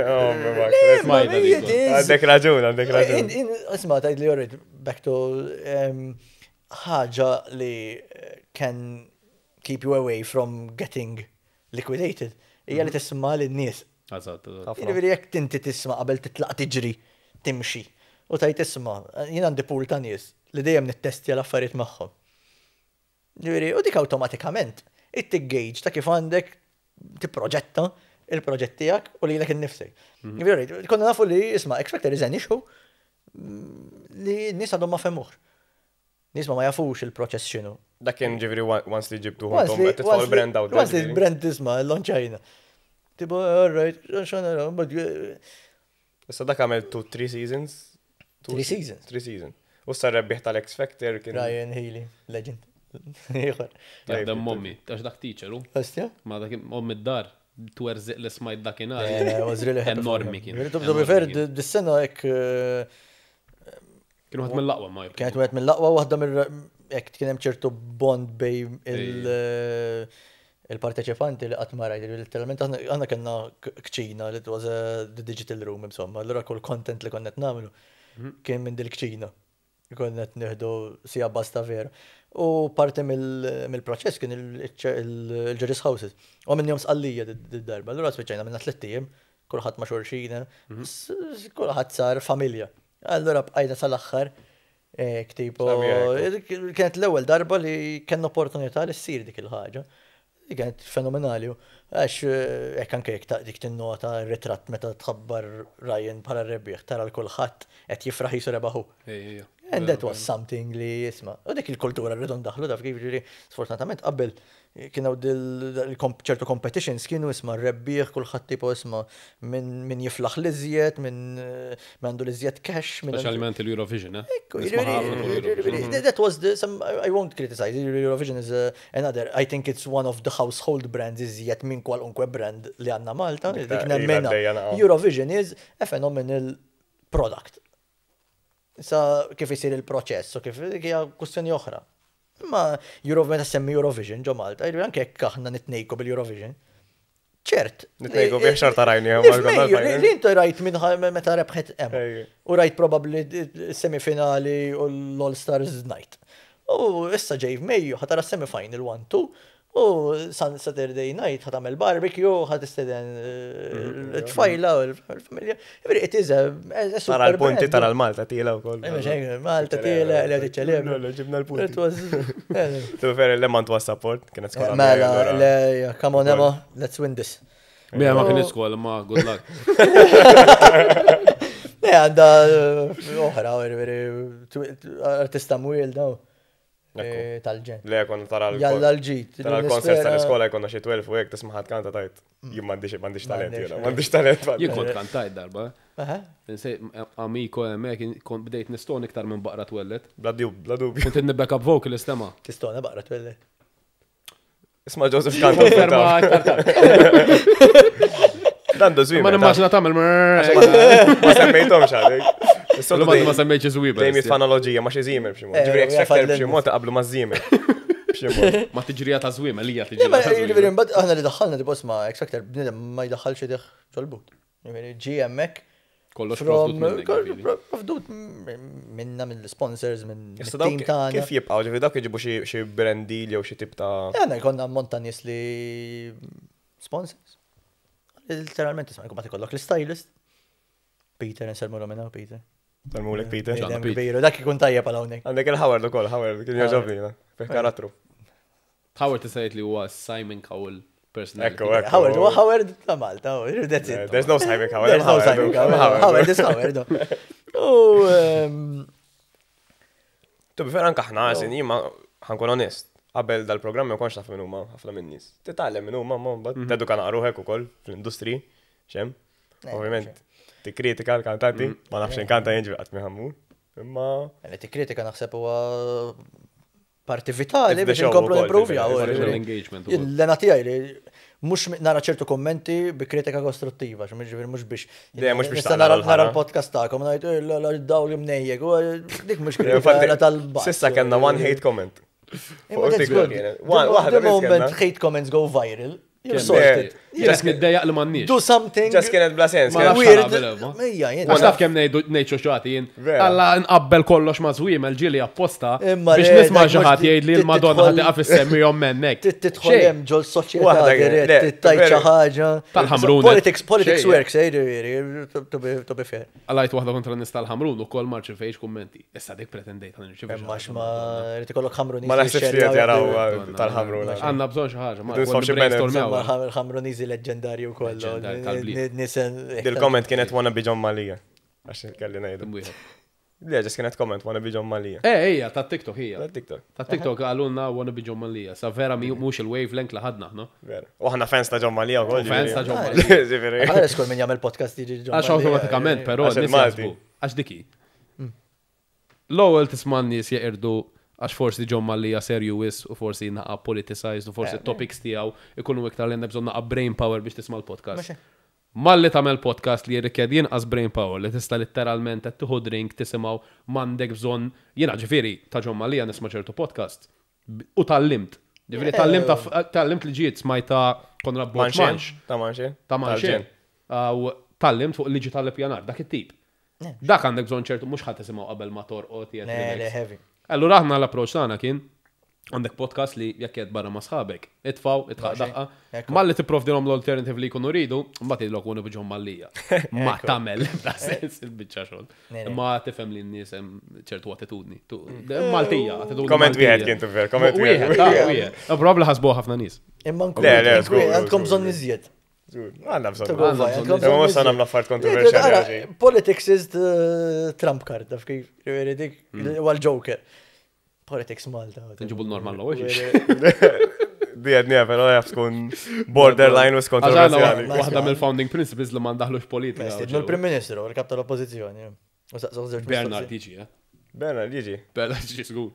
għandek raġun. Isma' tgħid li already back to ħaġa li can keep you away from getting liquidated. Hija li tisma' lin-nies. Jiġifieri jekk inti tisma' qabel titlaq tiġri timxi u tajt tisma' jien għandi pool ta' nies li dejjem nittestja l-affarijiet magħhom. Jiġifieri u dik awtomatikament it-tiggauge ta' kif għandek tipproġetta il-proġett tiegħek u lilek innifsek. Jiġifieri konna nafu li isma' X Factor is an issue li n-nies għadhom ma fehmuhx. Nies ma jafux il-proċess x'inhu. Dak kien ġifieri once li ġibtu ħontom qed titfgħu l-brand out. Once li l-brand tisma' l-launchajna. Tipo, all right, x'għana but issa dak għamel 3 seasons. 3 seasons. 3 seasons. U sar rebbieħ tal-X Factor kien Ryan Healy, legend. Ieħor. Jaħdem mommi, tax dak teacher, Ostja? ma dak mommi d-dar, twerżiq l-smajt dakinhar. Was really happy. Enormi kien. To be fair, dis-sena hekk Kienu għad mill-laqwa ma kienet wieħed mill-laqwa waħda hekk kien hemm ċertu bond bej il-parteċipanti li qatt ma rajt. Literalment aħna kellna kċina li was the digital room insomma. Allura kull content li konna qed nagħmlu kien minn dil-kċina. Konna qed nieħdu sija basta vera. U parti mill-proċess kien il-Judges Houses. U minn jom sqallija d-darba. Allura spiċċajna minna 3 ijiem, kulħadd ma' xulxina, kulħadd sar familja. Allura bqajna sal-aħħar ktipu kienet l-ewwel darba li kellna opportunità li ssir dik il-ħaġa. Kienet fenomenali. Għax hekk anke jekk dik tinnota r-ritratt meta tħabbar Ryan bħala rebbieħ tara l-kulħadd qed jifraħ jisu rebaħu. And that was something li jisma. U dik il-kultura rridu ndaħlu daf kif ġiri sfortunatament qabel kienu ċertu competitions kienu isma rebbieħ kulħadd tipo isma minn jiflaħ l-iżjed, minn għandu l-iżjed cash. Speċjalment il-Eurovision, That was I won't criticize. Eurovision is another. I think it's one of the household brands iżjed minn kwalunkwe brand li għandna Malta. Eurovision is a phenomenal product. Sa kif isir il-proċess, u kif hija kwestjoni oħra. Ma meta semmi Eurovision ġo Malta, anke hekk aħna nitnejku bil-Eurovision. ċert. Nitnejku biex xarta rajni. Li inti rajt meta rebħet u rajt probabli semifinali u l-All Stars Night. U issa ġej f'Mejju ħatara semifinal 1-2 u Saturday night ħatamel barbecue, ħatisteden t-tfajla u l-familja. It is a super Tara l-punti, tara l-Malta tila u koll. Malta tila, li ċelebra. Ġibna l-punti. Tu fer l-lemman tu support, kienet skola. Mela, come on Emma, let's win this. Mija ma kien iskola, ma good luck. Għanda oħra, artista mwil daw. Tal-ġen. Le, konna tara l-ġit. Tara l-konsert tal-iskola jkonna xie 12 u għek tismaħat kanta tajt. Jim mandiċ talent jena. Mandiċ talent. Jien kont kantajt darba. Amiko emmek, kont bdejt niston iktar minn baqra twellet. Bla dubi. Kont inni backup vocalist ema. Tistona baqra twellet. Isma Joseph kanta. Dandu zwim. Ma nimmaġna tamil ma semmejtom xadik. Ma semmejċi zwim. Dejjem jitfanologija ma xie zimer b'ximot. Ġivri X-Factor b'ximot qablu ma zimer. Ma tiġrija ta' zwim, li tiġrija ta' zwim. Aħna li daħħalna dibos ma X-Factor b'nidem ma jdaħħalx idih ġolbut. GMX. Kollox profdut minna mill-sponsors, minn team tagħna. Kif jibqgħu ġifieri dak iġibu xi brandi jew xi tip ta' Għandna jkollna ammont ta' nies li sponsors. Literalment isma' jkun ikollok l-stylist. Peter nselmu minna Peter. Salmulek Peter. Dak ikun tajjeb għal hawnhekk. Għandek il-Howard ukoll, Howard kien jogħġobni fih karattru. Howard tisajt li huwa Simon Cowell personality. Howard ta' Malta, that's it. There's no Simon Cowell. There's no Simon Cowell. Howard is Howard. Tu bifer anka ħna għasin, jimma ħankun onest. Qabel dal-programm ma konx taf minn huma ħafna minn nies. Titgħallem minn huma mbagħad teduka naqruhek ukoll fl-industri, xem. Ovvjament tikkritika l-kantanti, ma nafx inkanta jinġi qatt miħammu. Imma tikkritika naħseb huwa parti vitali biex inkomplu nimprovjaw. L-lena tiegħi li mhux nara ċertu kommenti bi kritika kostruttiva, mhux biex nara l-podcast tagħkom ngħid dawl imnejjek, dik mhux kritika tal-bass. Sissa kellna one hate comment. The moment hate comments go viral, you're sorted. Just niddejjaq li m'għandniex. Do something. Just kienet bla sens. Ma naf kemm ngħid xoċati jien. Alla nqabbel kollox ma' żwiemel ġieli apposta biex nisma' xi ħadd jgħid li l-Madonna ħad iqa' fissemmihom m'hemmhekk. Tidħol hemm ġol soċjetà dirett tajt xi ħaġa. Tal-ħamrun. Politics works, to be fair. Għalajt waħda kontra nies tal-ħamrun ukoll ma rċevejx kummenti. Issa dik pretendejt ħan nirċevi. Ma rid ikollok ħamruniżi. Ma naħsibx li qed jaraw tal-ħamrun. Għandna bżonn xi ħaġa. Ħamruniżi leġendarju kollu. Dil-comment kienet wanna bi John Malija. Għax kelli ngħidu. Le, ġes kienet comment wanna bi John Malija. Hija ta' TikTok hija. Ta' TikTok għalunna wanna bi John Malija. Sa vera mhux il-wavelength li ħadna, no? Vera. U aħna fans ta' John Malija wkoll. Fans ta' John Malija. Għal skol min jagħmel podcast jiġi John Malija. Għax awtomatikament, però għax diki. L-ewwel tisma' n-nies jeqirdu Għax forsi John Mallija serju wis u forsi naqa politicized u forsi topics tiegħu ikunu iktar li għandek bżonn naqa brain power biex tisma' l-podcast. Malli tagħmel podcast li jirrikjedi inqas brain power li tista' litteralment qed tieħu drink tisimgħu m'għandek bżonn jiena ġifieri ta' John Mallija nisma' ċertu podcast u tallimt. Ġifieri tallimt li ġiet smajta Konrad Manx. Ta' Manxin. U tallimt fuq liġi tal-pjanar, dak it-tip. Dak għandek bżonn ċertu mhux ħadd tisimgħu qabel ma torqod jgħid. Le heavy. Allura aħna l-approċċ tagħna kien għandek podcast li jekk qed barra ma' sħabek, itfgħu, itħaq daqqa. Malli tipprovdilhom l-alternative li jkunu ridu, mbagħad jidlok unu biġhom Mallija. Ma tagħmel ta' sens il-biċċa xogħol. Ma tifhem li n-nies hemm ċertu attitudni. Maltija, attitudni. Komment wieħed kien tufer, komment wieħed. Probabbli ħasbuha ħafna nies. Imma għandkom bżonn iżjed. Għandna bżonn. Imma mhux sa nagħmlu affarijiet kontroversjali. Politics is the trump card, taf kif dik wal-Joker. Politics Malta. Nġibu l-normal law, Di għednija, pero jaf tkun borderline u kontroversjali. Waħda mill-founding principles li ma ndaħlux politika. Il-Prim Ministru, il-kap tal-oppozizjoni. Bernard Tiġi, Bernard Tiġi. Bernard Tiġi, sgur.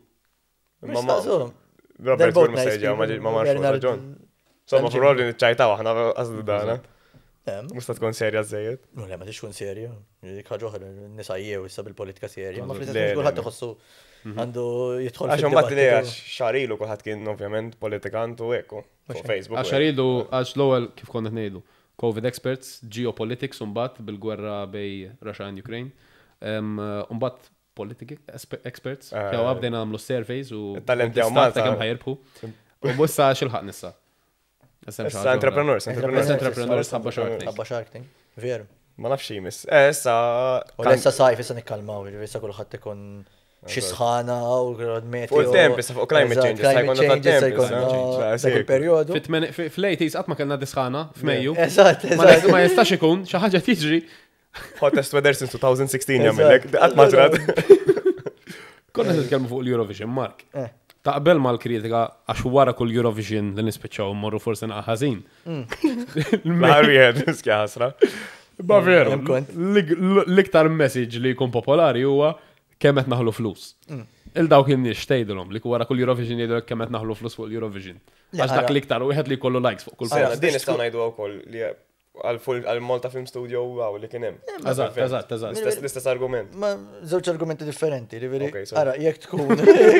Robert Gurma sejġa, ma marxu raġun. Somma fu rolli nċajtaw, ħna għazdu dana. Musta tkun serja z-zajiet. No, le, ma tix tkun serja. Ħagħuħra, nisajjew issa bil-politika serja. Ma fl-istess kulħadd iħossu għandu jidħol. Għax mbagħad li għax xarilu kulħadd kien ovvjament politikant u ekku. Facebook. Għax xarilu għax l-ewwel kif konna ngħidu. COVID experts, geopolitics mbagħad bil-gwerra bej Russia and Ukraine. Mbagħad politics experts. Jew għabdejna nagħmlu surveys u talenti għaw Malta kemm ħajrbħu. U bussa xilħaq nissa. Issa entrepreneurs, ħabba Shark Tank. Veru. Ma nafx jimis. Issa. U issa sajf, issa nikkalmaw, issa kulħadd ikun xisħana u meteo. Fuq il-temp, issa fuq climate change, issa jkun il-periodu. Fl-80s qatt ma kellna disħana f'Mejju. Eżatt, ma jistax ikun xi ħaġa tiġri. Hottest weather since 2016 jagħmellek, qatt ma trat. Konna nitkellmu fuq l-Eurovision, Mark. Taqbel mal-kritika għax wara kull Eurovision li nispiċċaw mmorru forsi naqa' ħażin. L-ħar wieħed niskja ħasra. Ma veru, l-iktar message li jkun popolari huwa kemm qed naħlu flus. Il-dawk in-nies tgħidulhom li wara kull Eurovision jgħidulek kemm qed naħlu flus fuq l-Eurovision. Għax dak l-iktar wieħed li jkollu likes fuq kull post. Din nistgħu ngħidu wkoll li għal-Malta Film Studio għaw li kienem. Eżatt. L-istess argument. Ma żewġ argumenti differenti, li veri. Okay, Ara, jekk tkun.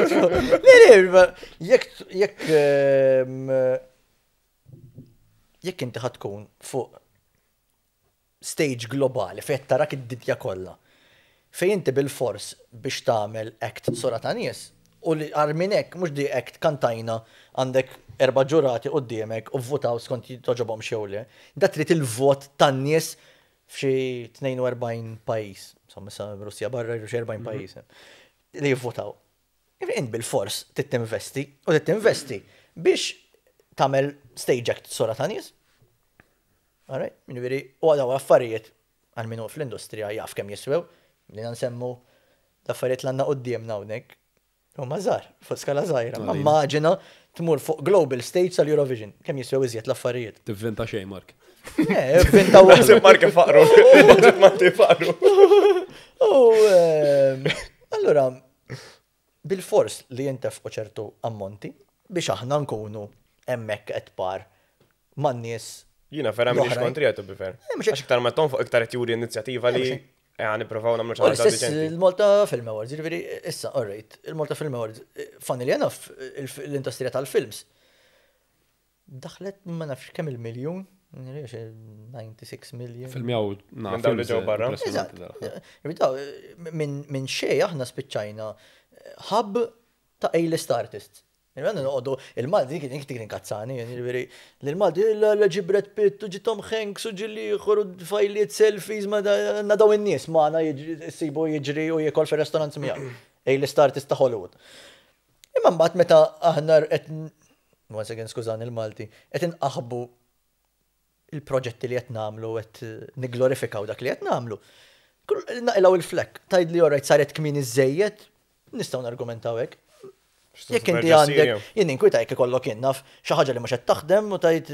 Jekk inti ħatkun fuq stage globali fejn tarak id-dinja kollha. Fejn inti bil-fors biex tagħmel act sora ta' nies u li arminek mhux di act kantajna għandek 4 ġurati qudiemek u votaw skont toġobhom xewle. Da trid il-vot tan-nies f'xi 42 pajjiż. Insomma sa Russja barra xi 40 pajjiż li jivvotaw. Int bil-fors titinvesti u titinvesti biex tagħmel stage act sora ta' nies. Alright, minveri u għadaw affarijiet għal minu fl-industrija jaf kemm jiswew li nsemmu l-affarijiet l-għandna qudiemna hawnhekk. U mażar, fuq skala żgħira. Immaġina tmur fuq global stage tal-Eurovision. Kemm jiswew iżjed l-affarijiet? Tivvinta xejn, Mark. Tivvinta u. Mark faqru. Budget ma tifaqru. Allura, bil-fors li jintefqu ċertu ammonti biex aħna nkunu hemmhekk qed par man-nies. Jiena ferra minix kontrija tu bifer. Għax iktar ma ton fuq iktar juri inizjattiva li niprofaw namlu ċaħġa diċenti. Il-Malta Film Awards, ġiviri, issa, alright, il-Malta Film Awards, funnily enough, l-industrija tal-films, daħlet ma nafx kemm il-miljon, 96 miljon. Filmjaw dawn li ġew barra. Minn xej aħna spiċċajna hub ta' A-list artists. Il-Maldi kien kazzani, il-Maldi l-ġibret Pitt u ġitom Hanks u ġilli jħorru fajliet selfies ma nadaw in-nies ma għana jisibu jiġri u jikol fi restorant smija. A-list artist ta' Hollywood. Imma mbagħad meta aħna once again skużan il-Malti, qed inqaħbu il-proġetti li qed nagħmlu qed niglorifikaw dak li qed nagħmlu. Naqilgħu il-flek, tgħidli orajt saret kmin iżejjed, nistgħu nargumentaw hekk. Jekk inti għandek, jien inkwita jekk ikollok innaf xi ħaġa li mhux qed taħdem u tajt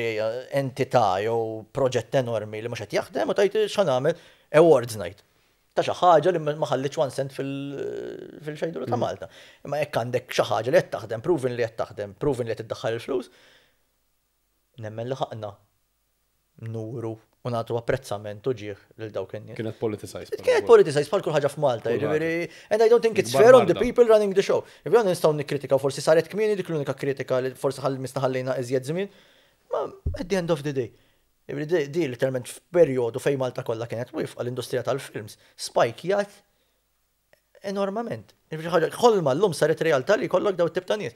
entità jew proġett enormi li mhux qed jaħdem u tajt x'għan nagħmel awards night. ta' xi ħaġa li ma ħallitx 1 cent fil-xejdu ta' Malta. Imma jekk għandek xi ħaġa li qed taħdem, proven li qed taħdem, proven li qed tiddaħħal il-flus, nemmen li ħaqna nuru u nagħtu apprezzament u ġieħ lil dawk in-nies. Kienet politicized. Kienet politicized bħal kull ħaġa f'Malta, jiġifieri, and I don't think it's fair on the people running the show. If għandna nistgħu nikkritikaw forsi saret kmieni dik l-unika kritika li forsi misnaħallina iżjed żmien, ma at the end of the day. Di literalment f'perjodu fejn Malta kollha kienet wifqa l-industrija tal-films spajkjat enormament. Ħolma llum saret realtà li jkollok daw it-tip ta' nies.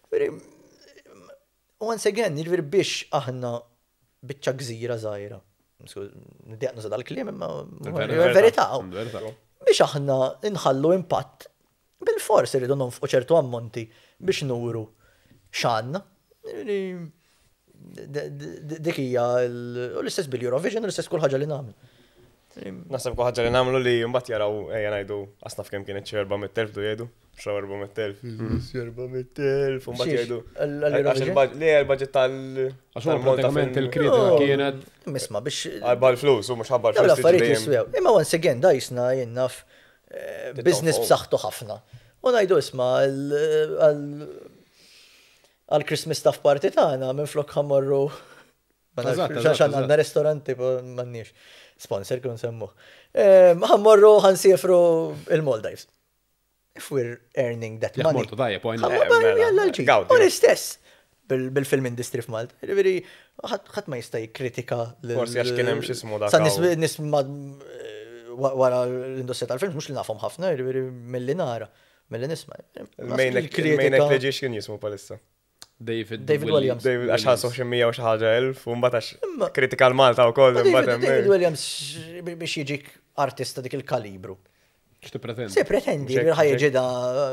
Once again, jiġifieri biex aħna biċċa gżira żgħira. Niddeqnu sa dal-kliem imma verità. Biex aħna inħallu impatt bil-fors irridu nonfqu ċertu ammonti biex nuru x'għandna. Dik hija l-istess bil-Eurovision, l-istess kull ħaġa li nagħmlu. Naħseb kull ħaġa li nagħmlu li mbagħad jaraw ejja ngħidu asnaf kemm kienet xi 400,000 du jgħidu. Xi 400,000. 400,000 u mbagħad jgħidu. Li l-budget pratikament il-kritika kienet. Misma biex. Ħabba l-flus u mhux ħabba l-flus. L-affarijiet jiswew. Imma once again dajsna jinnaf business b'saħħtu ħafna. U ngħidu isma' għal-Christmas staff party tagħna minn flok ħammorru. Xaxan għandna ristoranti m'għandniex sponsor kun semmuh. Ħammorru ħansifru il-Maldives. If we're earning that money. Mortu tajjeb, u l-istess bil-film industry f'Malta. Ġifieri ħadd ma jista' jikkritika Forsi għax kien hemm x'ismu dak. Sa nisma' wara l-industrija tal-films mhux li nafhom ħafna, ġifieri milli nara, milli nisma'. Mainek leġiex kien jismu palissa. David Williams. Għax ħassu xi 100 u xi ħaġa 1000 u mbagħad għax kritika l-Malta wkoll imbagħad hemm. David Williams biex jiġik artista dik il-kalibru. X'ti pretendi? Se pretendi ħajġi da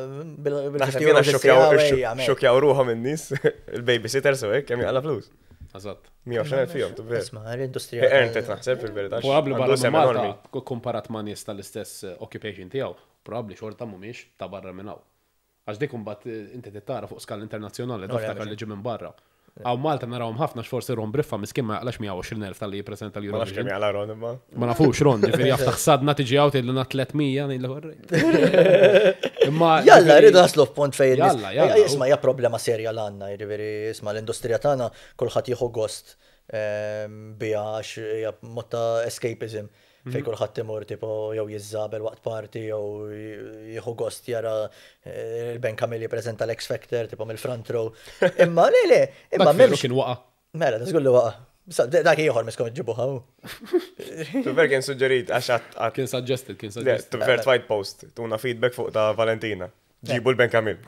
xokjaw ruħhom in-nies, il-babysitter so hekk kemm jaqla flus. Eżatt. 120,000 fihom, tu ver. Isma' l-industrija. Earned naħseb fil-verità. Probabbli barra Malta komparat ma' nies tal-istess occupation tiegħu, probabbli xorta mhumiex ta' barra minn hawn. Għax dik imbagħad inti tittara fuq skala internazzjonali tiftakar li ġi minn barra. Għaw Malta narawhom ħafna x'forsi Ron Briffa miskin ma jaqlax 120,000 tal-li jippreżenta l-Eurovision. Kemm jaqla Ron imma. Ma nafux Ron, ġifieri jaftaħ sadna tiġi għaw tgħidilna 300 ngħidlek orrejt. Imma Jalla rridu naslu f'punt fejn. Jalla. Isma' hija problema serja l-għandna, jiġifieri isma' l-industrija tagħna kulħadd jieħu gost biha għax hija mod ta' escapism. Fej kulħadd imur tipo jew jiżżabel waqt party jew jieħu gost jara il-Ben Camilli jippreżenta l-X Factor tipo mill-front row. Imma imma m'hemmx kien waqa'. Mela, da żgullu waqa'. Dak ieħor miskom ġibuha hu. Tuver kien suġġerit għax Kien suggested. Tuver twajt post, tuna feedback fuq ta' Valentina. Ġibu l-Ben Camilli.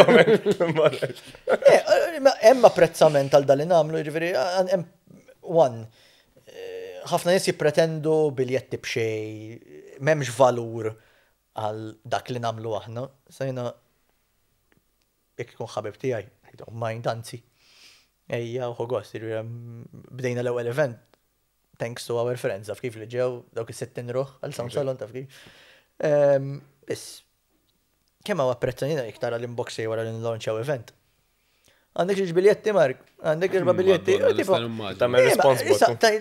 Hemm apprezzament għal dan li nagħmlu, jiġifieri one. Ħafna nies jippretendu biljetti b'xej, m'hemmx valur għal dak li nagħmlu aħna. Sajna jekk ikun ħabib tiegħi, I don't mind anzi. Ejja u gost, bdejna l-ewwel event thanks to our friends, taf kif li ġew dawk is-60 ruħ għal Sound Salon taf kif. Biss kemm hawn apprezzanina jekk tara l-inboxi wara li nlaunchaw event. Għandek xi biljetti Mark, għandek 4 biljetti. Tagħmel responsible.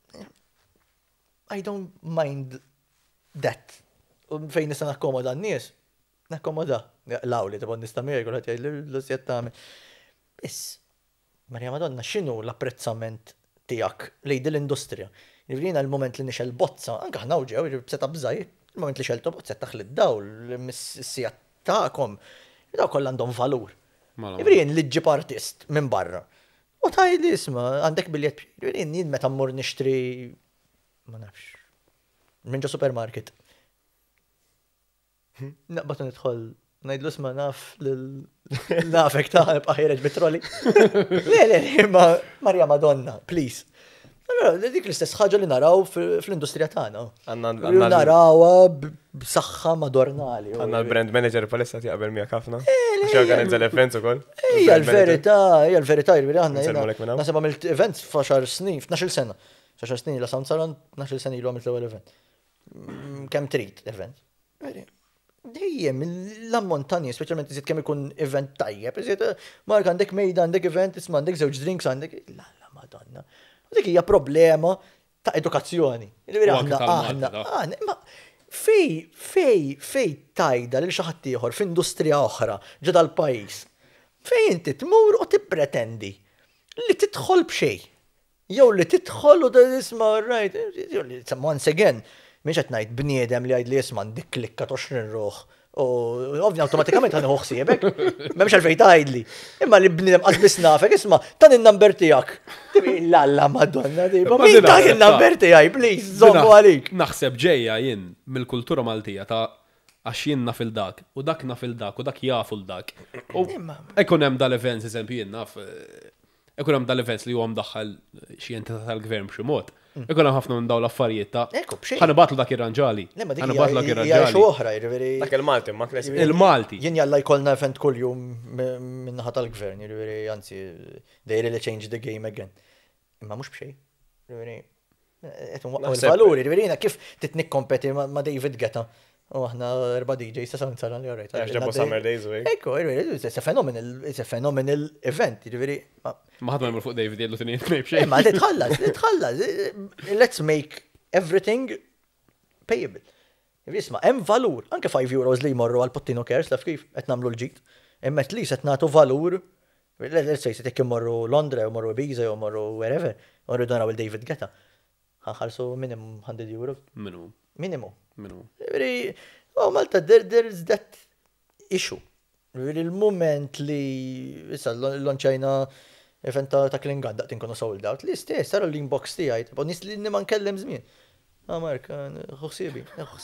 I don't mind that. Fejn nista' nakkomoda n-nies. Nakkomoda. Lawli tibgħod nista' miegħi kulħadd jgħid l-osjed tagħmel. Biss, Marja Madonna, x'inhu l-apprezzament tiegħek lejn l-industrija? Jivrina l-moment li nixel bozza, anke aħna ġew setup żgħir, il-moment li xeltu bozza taħli d-dawl, l-missija tagħkom, daw kollha għandhom valur. Jivrin li ġib artist minn barra. U tajli isma, għandek biljett, jivrin jien meta mmur nixtri ma nafx. Minġa supermarket. Naqbatu nidħol, najdlu isma naf l-nafek ta' bqaħireġ bitroli. Le, ma Marja Madonna, please. Dik l-istess ħaġa li naraw fl-industrija tagħna. Narawha b'saħħa madornali. Għandna l-brand manager palissa tjaqbel miegħek ħafna. X'organizza l-events ukoll. Hija l-verità, aħna nasib għamilt events f'10 snin, f'12 sena. 10 snin la Sound Salon, 12 sena ilu għamilt l-ewwel event. Kemm trid event? Dejjem l-ammontani, speċjalment iżid kemm ikun event tajjeb, iżid Mark għandek mejda, għandek event, isma' għandek żewġ drinks, għandek la Madonna. Dik hija problema ta' edukazzjoni. fej tajda li xi ħadd ieħor f'industrija oħra ġodda l-pajjiż. Fej inti tmur u tippretendi li tidħol b'xejn. Jew li tidħol u isma' right, once again, mhix qed ngħid bniedem li jgħid li isma' dik klikka 20 ruħ. U ovvja automatikament ħani ħsiebek, m'hemmx għalfejn tgħidli. Imma li bniedem qasbis nafek isma' tan in-number tiegħek. Lalla Madonna, min tak in-number tiegħi, please, żommu għalik. Naħseb ġejja jien mill-kultura Maltija ta' għax jien naf il-dak, u dak naf il-dak, u dak jafu l-dak. U ekun hemm dal-events, eżempju jien naf, ekun hemm dal-events li huwa mdaħħal xi entità tal-gvern b'xi mod. Ekun hemm ħafna minn dawn l-affarijiet ta' ħanibatlu dak ir-ranġali. Ħanibatlu dak ir-ranġali. Xi oħra, jiġifieri. Dak il-Malti, ma klesi. Il-Malti. Jien jalla jkollna event kuljum minnaħa tal-gvern, jiġifieri anzi, they really change the game again. Imma mhux b'xejn. Jiġifieri qed nwaqqgħu l-valuri, jiġifieri jiena kif titnikkompeti ma' David Guetta. U aħna 4 DJs ta' Sound Salon li għarajt. Ġabu Summer Days, u Ekku, it's a phenomenal event, jiġifieri. Ma ħadma jmur fuq David jgħidu t-nien bxejn. Ma titħallas. Let's make everything payable. Jisma, hemm valur. Anke 5 euros li jmorru għal Pottino Cares, taf kif qed nagħmlu l-ġid. Imma at least qed nagħtu valur. Let's say se tek immorru Londra, immorru Ibiza, immorru wherever. Orridu naraw il-David Guetta. Ħanħallsu minimum 100 euro. Minimum. Malta, there's that issue. Il-moment li issa l-lonċajna event ta' Klingan daqt inkunu sold out, li stess, tara l-inbox tiegħi, u nis li ma nkellem żmien. Mark, ħuħsiebi.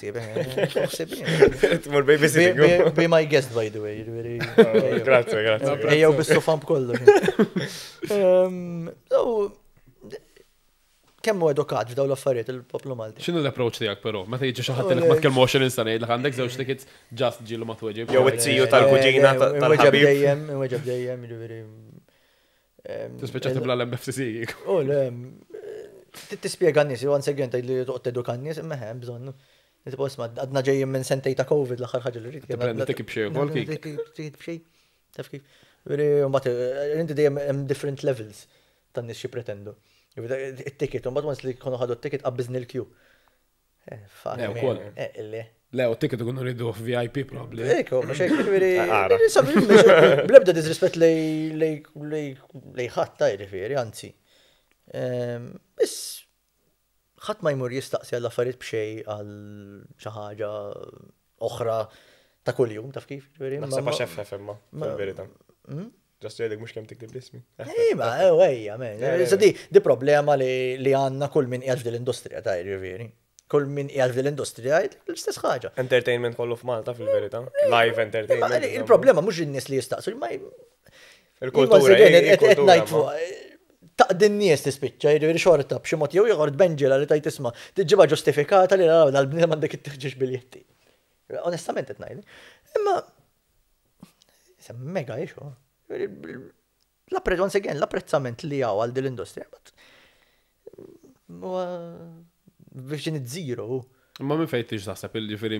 Tmur babysitting. Be my guest, by the way. Grazie. Ejjew bis-sofam kollu. Kemmu edukat f'daw l-affarijiet il-poplu Malti. X'inhu l-approach tiegħek però? Meta jiġi xi ħadd ilek ma tkellmux x'insa ngħidlek għandek żewġ tickets just ġielu ma tweġib. Jew it-tiju tal-kuġina tal-ħabib. Inweġeb dejjem, jiġifieri. Tispiċċa tibla l-MFCC. Tispjega n-nies, once again tgħid li toqgħod teduka n-nies, imma hemm bżonnu. Tipo isma' għadna ġejjin minn sentej ta' COVID l-aħħar ħaġa li rrid. Tipprendi tikib xejn ukoll kif. Tikib xejn. Taf kif. Mbagħad inti dejjem hemm different levels tan-nies xi pretendu. Il-ticket, un bat li konu ħadu il-ticket qabbiżni l-queue. Le, u t-ticket kunu rridu VIP probably. Eko, ma xejk, blebda disrispet lej ħatta jiġifieri, anzi. Bis, ħadd ma jmur jistaqsi għall-affarijiet b'xej għal xi ħaġa oħra ta' kuljum, taf kif? Naħseb għax FF imma, fil-verità. Just jgħidek mux kem tiktib l-ismi. Ma, ejja, men. Di problema li għanna kull min jgħal fil-industrija ta' jiġifieri. Kull min jgħal fil-industrija l-istess ħaġa. Entertainment kollu f'Malta fil-verità. Live entertainment. Il-problema mhux in-nies li jistaqsu, ma il-kultura. Taqdin nies tispiċċa, jiġifieri xorta b'xi mod jew joħord benġela li tajt isma' tiġġibha ġustifikata li naraw dal-bniedem m'għandek ittiħġiex biljetti. Onestament qed ngħidli. Imma mega ixu. Once again, l-apprezzament li għaw għal dil-industrija, biex zero. Ma minn fejt tiġ taħseb il-ġifiri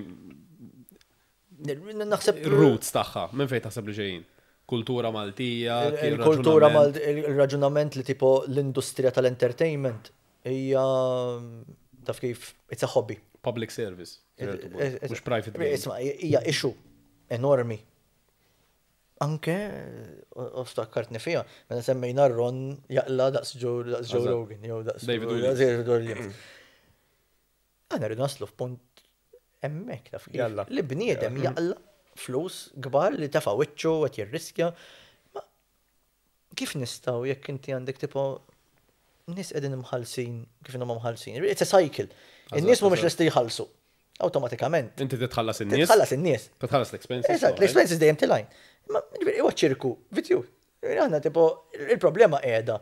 naħseb roots taħħa, minn fejt taħseb li ġejjin? Kultura Maltija, il-kultura il-raġunament li tipo l-industrija tal-entertainment hija taf kif it's a hobby. Public service, mhux private. Isma' hija issue enormi. Anke, ostakkartni fija, meta semmejna Ron jaqla daqs Joe Rogan, jew daqs David Williams. Għana rridu naslu f'punt hemmhekk taf kif. Li bniedem jaqla flus kbar li tafa' wiċċu qed jirriskja. Ma kif nistgħu jekk inti għandek tipo nies qegħdin imħallsin kif inhom mħallsin. It's a cycle. In-nies mhumiex lesti jħallsu. Awtomatikament. Inti titħallas in-nies? Titħallas in-nies. Titħallas l-expenses. Eżatt, l-expenses dejjem tilajn. Ma huwa ċirku, vitju. Għandna tipo il-problema qiegħda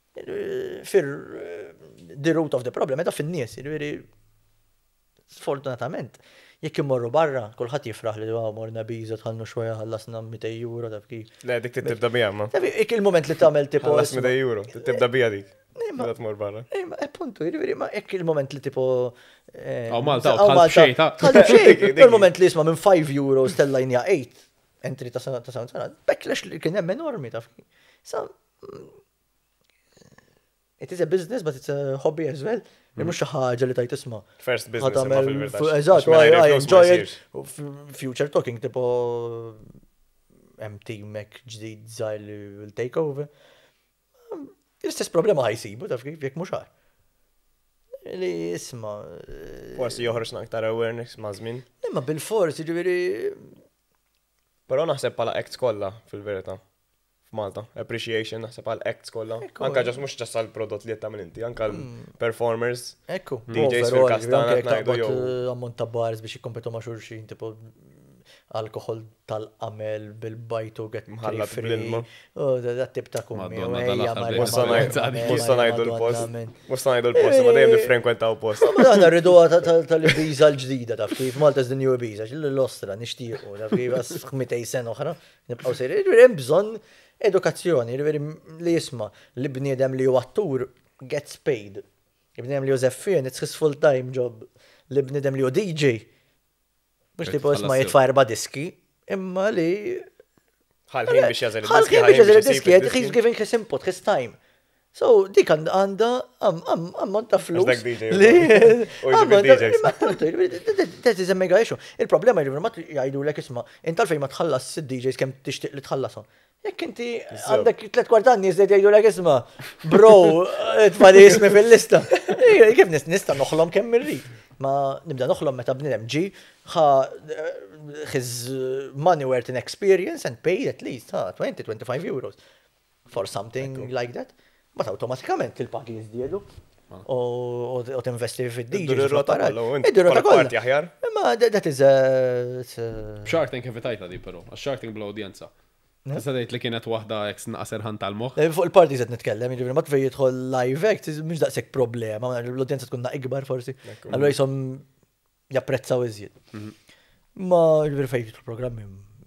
the root of the problem qiegħda fin-nies, jiġifieri sfortunatament jekk immorru barra, kulħadd jifraħ li morna Ibiza tħallnu xwejja ħallasna 200 euro taf kif. Le dik tibda biha ma. Jekk il-moment li tagħmel tipo 200 euro, tibda biha dik. Ma tmur barra. Ma appuntu, jiġifieri ma hekk il-moment li tipo Malta tħall b'xejn ta'. Tħall b'xejn. Il-moment li jisma' minn 5 euro stellajnija 8 entry ta' Sound Salon, backlash li kien hemm enormi taf. Sa it is a business, but it's a hobby as well. Mux xi ħaġa li tajt isma'. First business imma fil-verità. Eżatt, I enjoy it. Future talking, tipo teamek ġdid żgħar li will take over. L-istess problema ħajsibu, taf kif, jekk mhux li isma'. Forsi joħroġ aktar awareness ma' żmien. Imma bil-forsi ġifieri. Però naħseb bħala acts kollha fil-verità. F'Malta, appreciation naħseb għal acts kollha. Anka ġas mhux ġas għall-prodott li tagħmel inti, anka l-performers. Ekku. DJs fil-kastana ngħidu jew. Ammont ta' bars biex jikkompetu ma' xulxin, tipo alkohol tal-qamel bil-bajtu get free. Oh, da tip ta' kummi. Musta ngħidu l-post. Musta ngħidu l-post, ma dejjem nifrenkwentaw post. Ma aħna rridu tal-Ibiza l-ġdida taf kif, Malta's the new Ibiza, l-ostra nixtiequ taf kif għas 200 sena oħra, nibqgħu sejri, hemm bżonn edukazzjoni, li jisma' li bniedem li huwa attur gets paid. Li bniedem li hu zeffien, it's his full-time job. Li bniedem li hu DJ. Mux li jisma' jitfa' 4 diski, imma li. Ħalħin biex jażel ħalħin biex jażel id-diski, he's giving his input, his time. So, dik għanda ammont ta' flus. That is a mega issue. Il-problema jrivu ma jgħidu l-ek isma, intal fej ma tħallas id-DJs kem tixtiq li tħallasom. Jekk inti għandek 3 kwartanni jizdejt jgħidu l-ek isma, bro, tfadi ismi fil-lista. Kif nista noħlom kemm irrid. Ma nibda noħlom meta bnidem ġi, his money worth in experience and paid at least 20-25 euros for something like that. But automatikament il-pagi jizdiedu. U t-investi fid-DJ. Id-rota kollu. Ma that is a. Shark Tank invitajta di pero. Shark Tank bl-audjenza. Tista' tgħid li kienet waħda eks naqser ħan tal-moħħ. Fuq il-party qed nitkellem, jiġifieri ma tfej jidħol live act, mhux daqshekk problema, l-udjenza tkun ikbar forsi. Allura jisom japprezzaw iżjed. Ma jiġifieri fejn il-programmi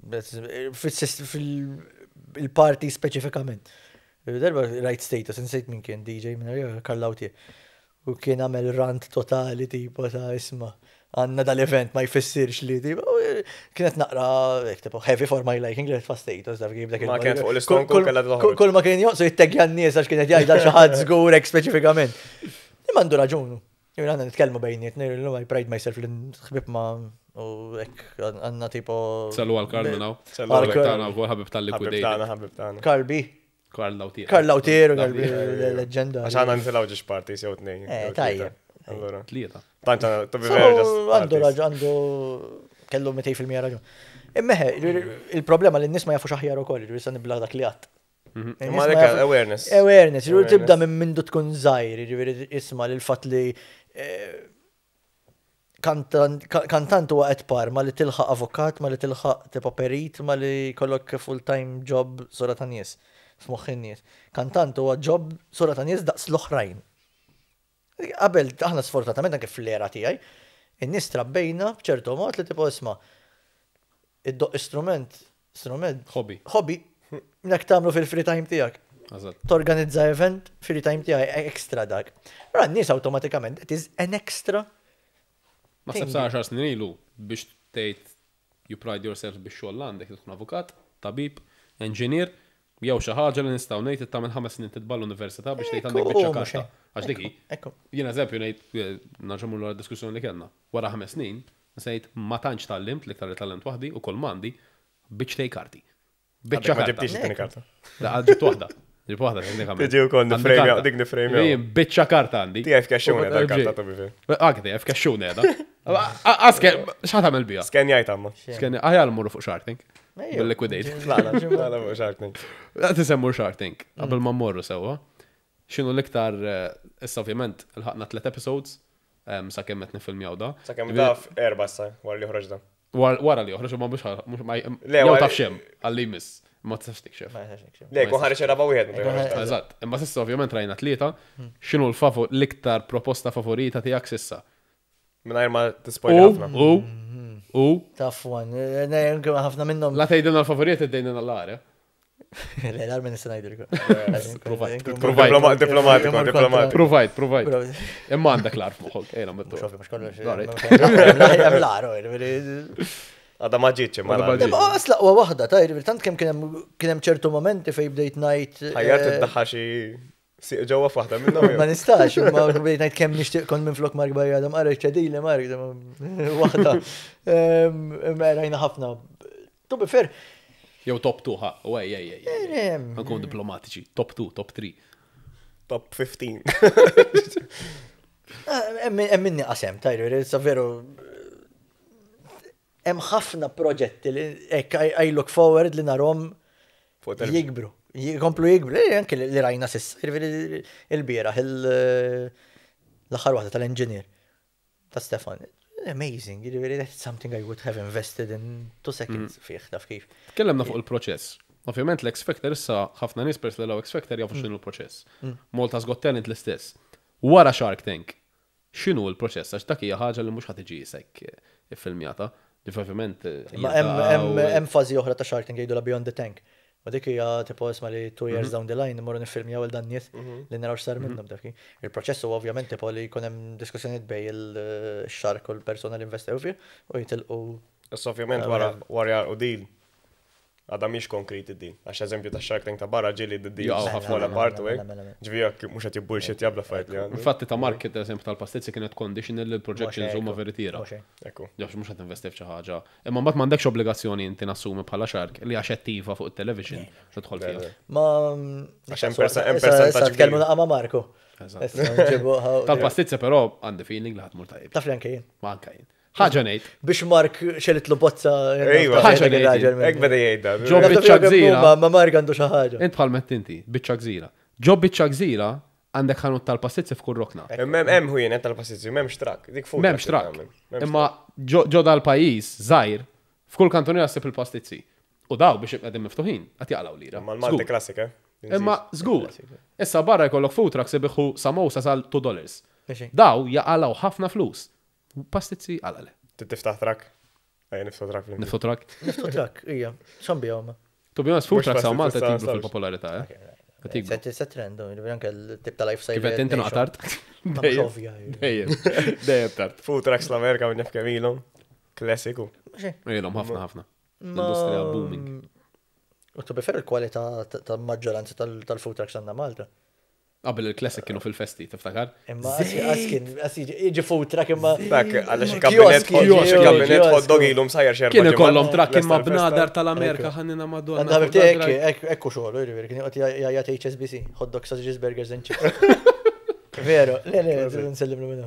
fil-party speċifikament. Darba right status, nsejt minn kien DJ minn Karlawti. U kien għamel rant totali tipo ta' isma' għanna dal-event ma jfissirx li tipo. Kienet naqra heavy for my liking li fa' status. Ma kien fuq l-iston kull ma kien joqsu jittegja n-nies għax kienet jgħidha xi ħadd żgurek speċifikament. Imma għandu raġunu. Jew għandna nitkellmu bejnietna, I pride myself li nħbib ma' u hekk għandna tipo. Sallu għal-Karl minnaw. Sallu għal-Karl u ħabib tal-Liquidated. Ħabib tagħna. Karl Lautier, l-leġenda. Għax għanna nfilaw ġiġ parti sew tnejn. Tajjeb. Tlieta. Tanta, to be fair, għandu għandu kellu 200% raġun. Immeħe, il-problema li n-nis ma jafu xaħjar u koll, ġivisa nibla dak li għat. Ma dik awareness. Awareness, tibda minn mindu tkun zaħir, ġiviri isma l-fat li kantant u għed par, ma li tilħaq avokat, ma li tilħaq tipo perit, ma li kollok full-time job sora ta' nies. F'moħħin nies. Kantant huwa job sora ta' nies daqs l-oħrajn. Qabel aħna sfortunatament anke fl-era tiegħi, in-nies trabbejna b'ċertu mod li tipo isma' iddoq strument, hobby, minnek tagħmlu fil-free time tiegħek. Torganizza event, free time tiegħi ekstra dak. Ra n-nies awtomatikament it is an extra. Ma sab sa' 10 snin ilu biex tgħid you pride yourself biex xogħol għandek tkun avukat, tabib, engineer. Jew xi ħaġa li nistgħu ngħid tagħmel 5 snin titball l-università biex tgħid għandek biċċa karta. Għax dik hi. Jien eżempju ngħid naġġemmu l diskussjoni li kellna. Wara 5 snin, sejt ma tantx tallimt l-iktar li tallimt waħdi u kull m'għandi biċċa karti. Biċċa karta. Ma ġibtix it-tieni karta. La ġibt waħda. Ġib waħda teknikament. Tiġi wkoll niframe dik niframe. Biċċa karta għandi. Tiegħek f'kaxxuna dal-karta ta' bifi. Tiegħek f'kaxxuna qiegħda. Aske x'ħad tagħmel biha? Skenjajt amma. Aħjar mmorru fuq Shark Tank. Bil-Liquidated. La fuq Shark Tank. Tisemmu Shark Tank. Qabel ma mmorru sewwa. X'inhu l-iktar issa ovvjament ilħaqna 3 episodes sakemm qed nifilmjaw da. Sakemm da f'4 sa wara li joħroġ da. Wara li joħroġ ma mhux jew taf xem għalli miss. Ma tistax tikxef. Le, kun ħareġ raba wieħed. Eżatt. Imma s'issa ovvjament rajna 3. X'inhu l-iktar proposta favorita tiegħek s'issa? Mingħajr ma tispoilja ħafna. Tough one. ħafna minnhom. La tgħidilna l-favoriti tgħidilna l-għar. Le, l-għar minn nista' ngħidilkom. Provide. Imma għandek l-għar f'moħħok. Ejna mettu. Għadha ma ġietx imma. Asla huwa waħda, tant kemm kien hemm ċertu momenti fejn bdejt ngħid. Ħajjart iddaħħa xi Ġewwa f'waħda minnhom. Ma nistax, ma bejt ngħid kemm nixtieq kont minn flok Mark Bajada, ma rridx ċedili Mark, waħda. Rajna ħafna. To be fair. Jew top 2 ħa, nkun diplomatiċi, top 2, top 3. Top 15. Hemm minni qasem, tajru, sa veru. Hemm ħafna proġetti li I look forward li narhom jikbru. Jikomplu jikbru, anke li rajna sissa, il-bieraħ, l-aħħar waħda tal-engineer ta' Stefan. Amazing, that's something I would have invested in 2 seconds fih, taf kif. Tkellemna fuq il-proċess. Ovvjament l-X Factor issa ħafna nies pers li l-X Factor jafu x'inhu l-proċess. Malta's Got Talent l-istess. Wara Shark Tank, x'inhu l-proċess għax dak hija ħaġa li mhux ħadd tiġi isek iffilmjata. Ovvjament. Hemm fażi oħra ta' Shark Tank jgħidu Beyond the Tank. U dik hija tipo isma' li 2 years down the line imorru nifilmjaw il dan nies li naraw x'sar minnhom dak. Il-proċess huwa ovvjament tipo li jkun hemm diskussjonijiet bej il-shark u l-persuna li investew fih u jitilqu. Issa ovvjament wara u deal. Għadha mhix konkreti din. Għax eżempju ta' Shark Tank ta' barra ġieli d-deal ħafna part u hekk. Ġifieri mhux qed jibbullshit jabla fajt li għandu. Infatti ta' market eżempju tal-pastizzi kienet conditional li l-projections huma veritiera. Ekku. Ġafx mhux qed investi f'xi ħaġa. Imma mbagħad m'għandekx obbligazzjoni inti nassumi bħala shark li għax attiva fuq it-television tidħol fiha. Ma għax hemm percentaġġ tkellmu naqa' ma' Marko. Tal-pastizzi però għandi feeling li ħadmur tajjeb. Taf li anke jien. Ma anke jien. Ħaġa ngħid. Biex Mark xelitlu bozza. Ejwa, ħaġa ngħid. Hekk beda jgħidha. Ġo biċċa gżira. Ma Mark għandu xi ħaġa. Int bħal inti, biċċa gżira. Ġo biċċa gżira għandek ħanut tal-pastizzi f'kull rokna. Hemm ħujien tal-pastizzi, m'hemmx trak. Dik fuq. M'hemmx trak. Imma ġo dal-pajjiż żgħir f'kull kantun jaħseb il-pastizzi. U daw biex qegħdin miftuħin qed jaqlaw lira. Ma l-Malti klassika. Imma żgur. Issa barra jkollok food trucks ibiħu samosa sal $2. Mexi. Daw jaqalaw ħafna flus. Pastizzi għalale. Tiftaħ trak? Niftu trak. Niftu trak? Niftu trak, ija. Xambi għawma. To be honest, food trucks għaw Malta tibru fil-popolarità, Se trendo, anke l-tip ta' lifestyle. Kifet inti naqtart? Dejjem tart. Food trucks l-Amerika minn nefkem ilhom. Klassiku. Ilhom ħafna. L-industrija booming. U tu befer il-kwalità ta' maġġoranza tal-food trucks għandna Malta. Qabel il-classic kienu fil-festi, tiftakar? Imma iġi food truck imma. Dak, għalax il-kabinet hot dog ilhom sajjar xerba. Kienu kollhom trak imma b'nadar tal-Amerika ħannina Madonna. Għandha ħabibti ekku xogħol, kien jgħat HSBC, hot dog sausages, burgers and chips. Veru, le, nsellimlu minna.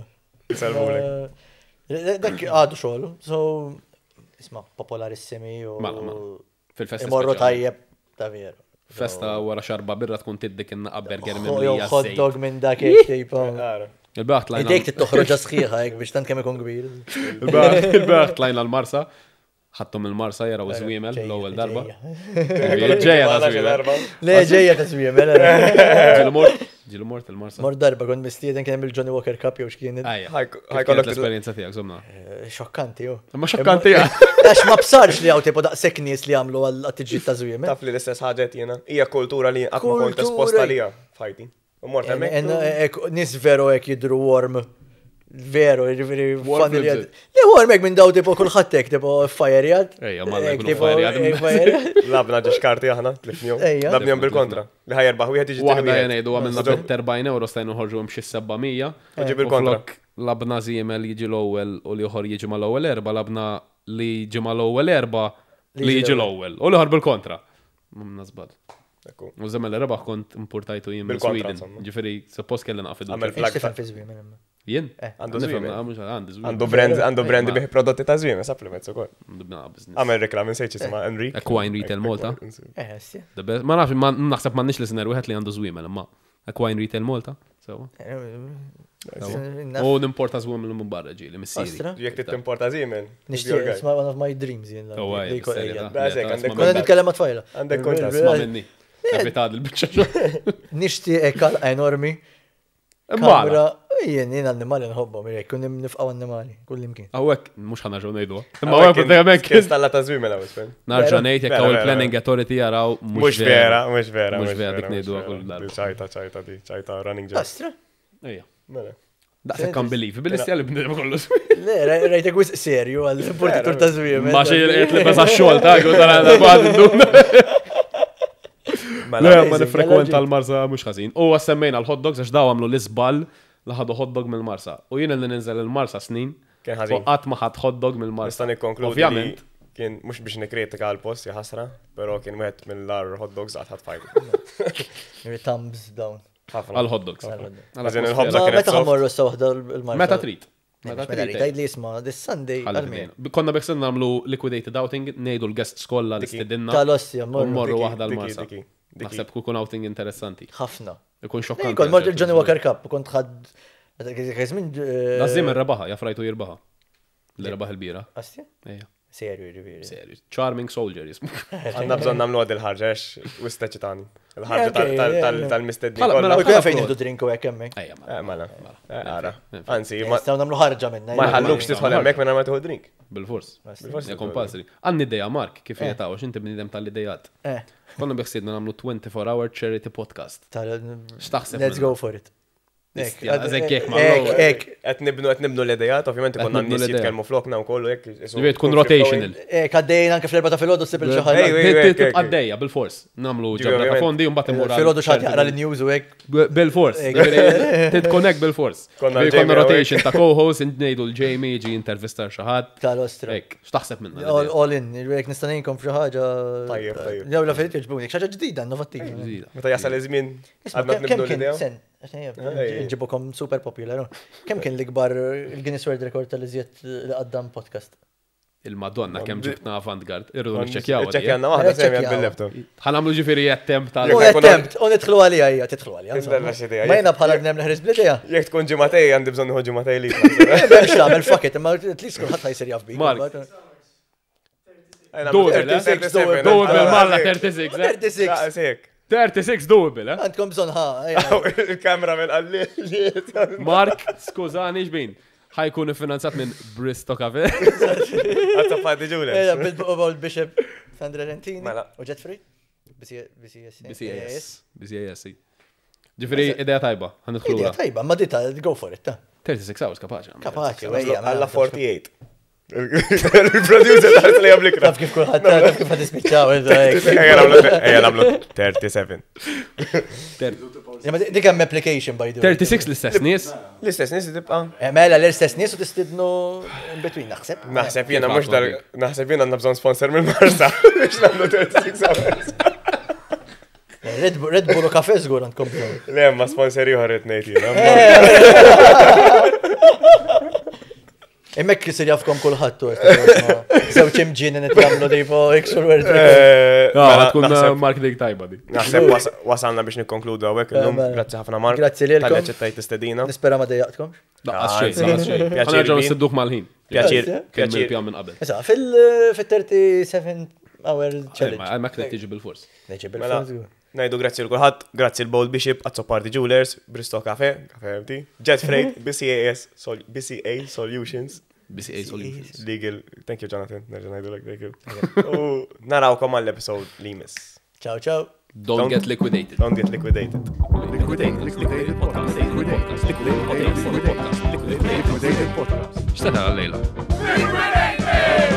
Dak għadu xogħol, so isma' popolarissimi u. Fil-festi. Imorru tajjeb ta' veru. Festa wara xarba birra tkun tiddik inna burger minn li hot dog minn dak tipo. Il-baħt lajna. Idejk tittoħroġ sħiħa hekk biex tant kemm ikun kbir. Il-baħt lajna l-Marsa. Ħadtom il-Marsa jaraw żwiemel l-ewwel darba. Ġejja ta' żwiemel. Le ġejja ta' żwiemel. Ġilu mort il-Marsa. Mort darba kont mistieden kien hemm il-Johnny Walker Cup jew x'kien. Ħajkollok l-esperjenza tiegħek żomna. Xokkanti ju. Ma xokkanti Għax ma bsarx li għaw tipo daqsek nies li għamlu għal-tiġġiet ta' żwiemel. Taf li l-istess ħaġet jiena. Hija kultura li qatt ma kont esposta liha fajti. U mort hemmhekk. Nis veru hekk jidru warm. Veru, familja. Li warm hekk minn daw tipo kulħadd hekk tipo fajrijad. Ejja, ma fajrijad. Labna ġexkarti aħna tlifnjom. Labnihom bil-kontra. Li ħajerbaħ wieħed jiġi waħda jgħidu għamilna €40 stajnu ħorġu xi 700. Ġi bil-kontra. Labna żiemel jiġi l-ewwel u li ieħor jiġi mal-ewwel erba' labna li ġimma l-ewwel erba' li jiġi l-ewwel. U li ħor bil-kontra. Mumna żbad. U żemmel rebaħ kont importajtu jien minn Sweden. Ġifieri suppost kelli naqfidu. Jien? Għandu brand bih prodotti ta' żwiemel supplements ukoll. Għamel reklam insejt jisma' Enrique. Equine Retail Malta. Ma nafx naħseb m'għandniex listener wieħed li għandu żwiemel imma Equine Retail Malta. U nimporta żwiemel minn barra ġieli mis-Siri. Jekk timporta żwiemel. Nixtieq isma' one of my dreams jien. Konna nitkellem għat-tfajla. Għandek kontra sma' minni. Evitad il-biċċa. Nixtieq kalqa enormi. Kamra, jien annimali nħobbhom, kun nifqaw annimali, kull imkien. Għawek, mux ħanaġu nejdu. Imma għawek, dejjem Kistalla ta' żwiemel għawek, fem. Narġa' ngħid jekk hawn il-planning authority jaraw mhux vera. Mhux vera dik ngħidu kull darba. ċajta running job. Astra? Ejja. Mela. Daqshekk kan belief, bil-istja li bnedem kollu. Le, rajtek wis serju għall-importatur ta' żwiemel. Ma xi qed li bas għax-xogħol ta' għu tara bad induna. Le, ma nifrekwenta l-Marsa mux ħażin. U għassemmejna l-hot dogs għax daw għamlu l-isbal li ħadu hot dog mill-Marsa. U jien li ninżel il-Marsa snin, Kien ħażin. u qatt ma ħadd hot dog mill-Marsa. Nista' nikkonkludi li Ovvjament. kien mhux biex nikritika għal-post jaħasra, però kien wieħed mill-ar hot dogs qatt fajt. Thumbs down. Għal-hot dogs. Għazin il-ħobza kienet Meta ħammorru s waħda l-Marsa. Meta trid. Meta trid. Tajd li jisma, this Sunday. Konna beksin namlu liquidated outing, nejdu l-guest skolla li stedinna. Tal-ossja, Morru waħda l-Marsa. Naħseb kun outing interessanti. ħafna. Ikun xokkanti. Kont mort il-Johnny Walker Cup, kont ħad. Kazmin. Lazzim il-rebaħa, jaffrajtu jirbaħa. Li rebaħ il-bira. Asti? Eja. Serju, riviri. Serju. Charming soldier jismu. Għanna bżon namlu għad il-ħarġa, wistaċitani. Il-ħarġa tal-mistedni. U kien fejn jihdu drink u għek emmek. Eja, Mela, għara. Anzi, Staw namlu ħarġa minna. ma jħallukx titħol emmek minna ma tħu drink. bil-fors. Ja compulsory. Għanni d-deja, Mark, kif jgħetaw, xinti bnidem tal-idejat. Konna biħsidna namlu 24-hour charity podcast. Xtaħseb. Let's go for it. Għet nibnu l-idejat, ovvijament konna n-nis jitkelmu flokna u kollu jek. Tkun rotational. Għaddejn anke fl-erba ta' fil-ħodu s-sib il-ċaħar. Għaddejja, bil-fors. Namlu ġabra ta' fondi, un batem mura. Fil-ħodu xaħat jaqra l-news u għek. Bil-fors. Titkonek bil-fors. Konna rotation ta' co-host, nejdu l-Jamie, ġi intervistar xaħat. Tal-ostra. Xtaħseb minna. All in, il-għek nistanejnkom f'xaħġa. Tajjeb, tajjeb. Jew la fejt jġbuni, xaħġa ġdida, innovativa. Meta jasal iż-żmien, għadna nibnu l-idea. Nġibukom super popular. Kem kien l-ikbar il-Guinness World Record tal-iżjed li għaddam podcast? Il-Madonna, kem ġibna avant-gard. Irrudu nċekjaw. ċekjanna waħda semmi bil-laptop. ħanamlu ġifiri attempt tal. U nitħlu għalija, hija, titħlu għalija. Ma jena bħala għnem neħris bl-idea. Jek tkun ġimatej, għandi bżon nħu ġimatej li. Bemx namel fuck it, ma t-lis kullħat ħajsir jafbi. Mark. Doable, Marla 36. 36. 36 doable, eh? Għandkom bżon ħa. Il-kamera minn għalli. Mark, skużani xbin. ħajkun finanzat minn Bristo Cafe. Għazza faddi ġule. Bil-Bowl Bishop Sandra Rentini. U Jet Free? BCAS. BCAS. Ġifiri, idea tajba. Idea tajba, ma dita, go for it. 36 hours kapaċi. Kapaċi, Għalla 48. Il-producer taħt li għablik. Taf kif kullħat, taf kif għad ispiċċaw. Ejja namlu 37. Dik hemm application by the way. 36 l-istess nies? L-istess nies tibqa. Mela l-istess nies u tistidnu in between naħseb. Naħseb jena mux dar, naħseb jena għandna bżon sponsor mill-Marsa. Biex namlu 36 hours. Red Bull u kafe zgur għandkom bżon. Le, ma sponsori ħorret nejti. Immek kisir jafkom kullħattu. Zewċ imġin n-itlamlu dejpo Exor World. Tkun marketing tajba di. Naħseb wasalna biex nikkonkludu għawek. Grazzi ħafna Mark. Grazzi li l-kom. Tal-eċettajt istedina. Nispera ma dejjaqtkom. Għasċej. Għanġaw s-sidduħ mal-ħin. Pjaċir. Pjaċir. Pjan minn qabel. Issa, fil-37 hour challenge. Ma kien tiġi bil-fors. Neġi bil-fors. Najdu grazzi l-kulħat, grazzi l-Bowl Bishop, Azzopardi Jewelers, Bristo Cafe, Cafe MT, Jet Freight, BCA Solutions. BCA Solutions. Legal, thank you Jonathan, nerġa najdu l thank you. U narawkom għall-episode li miss. Ciao, ciao. Don't get liquidated. Don't get liquidated. Liquidated podcast. Liquidated podcast. X'tata għal-lejla?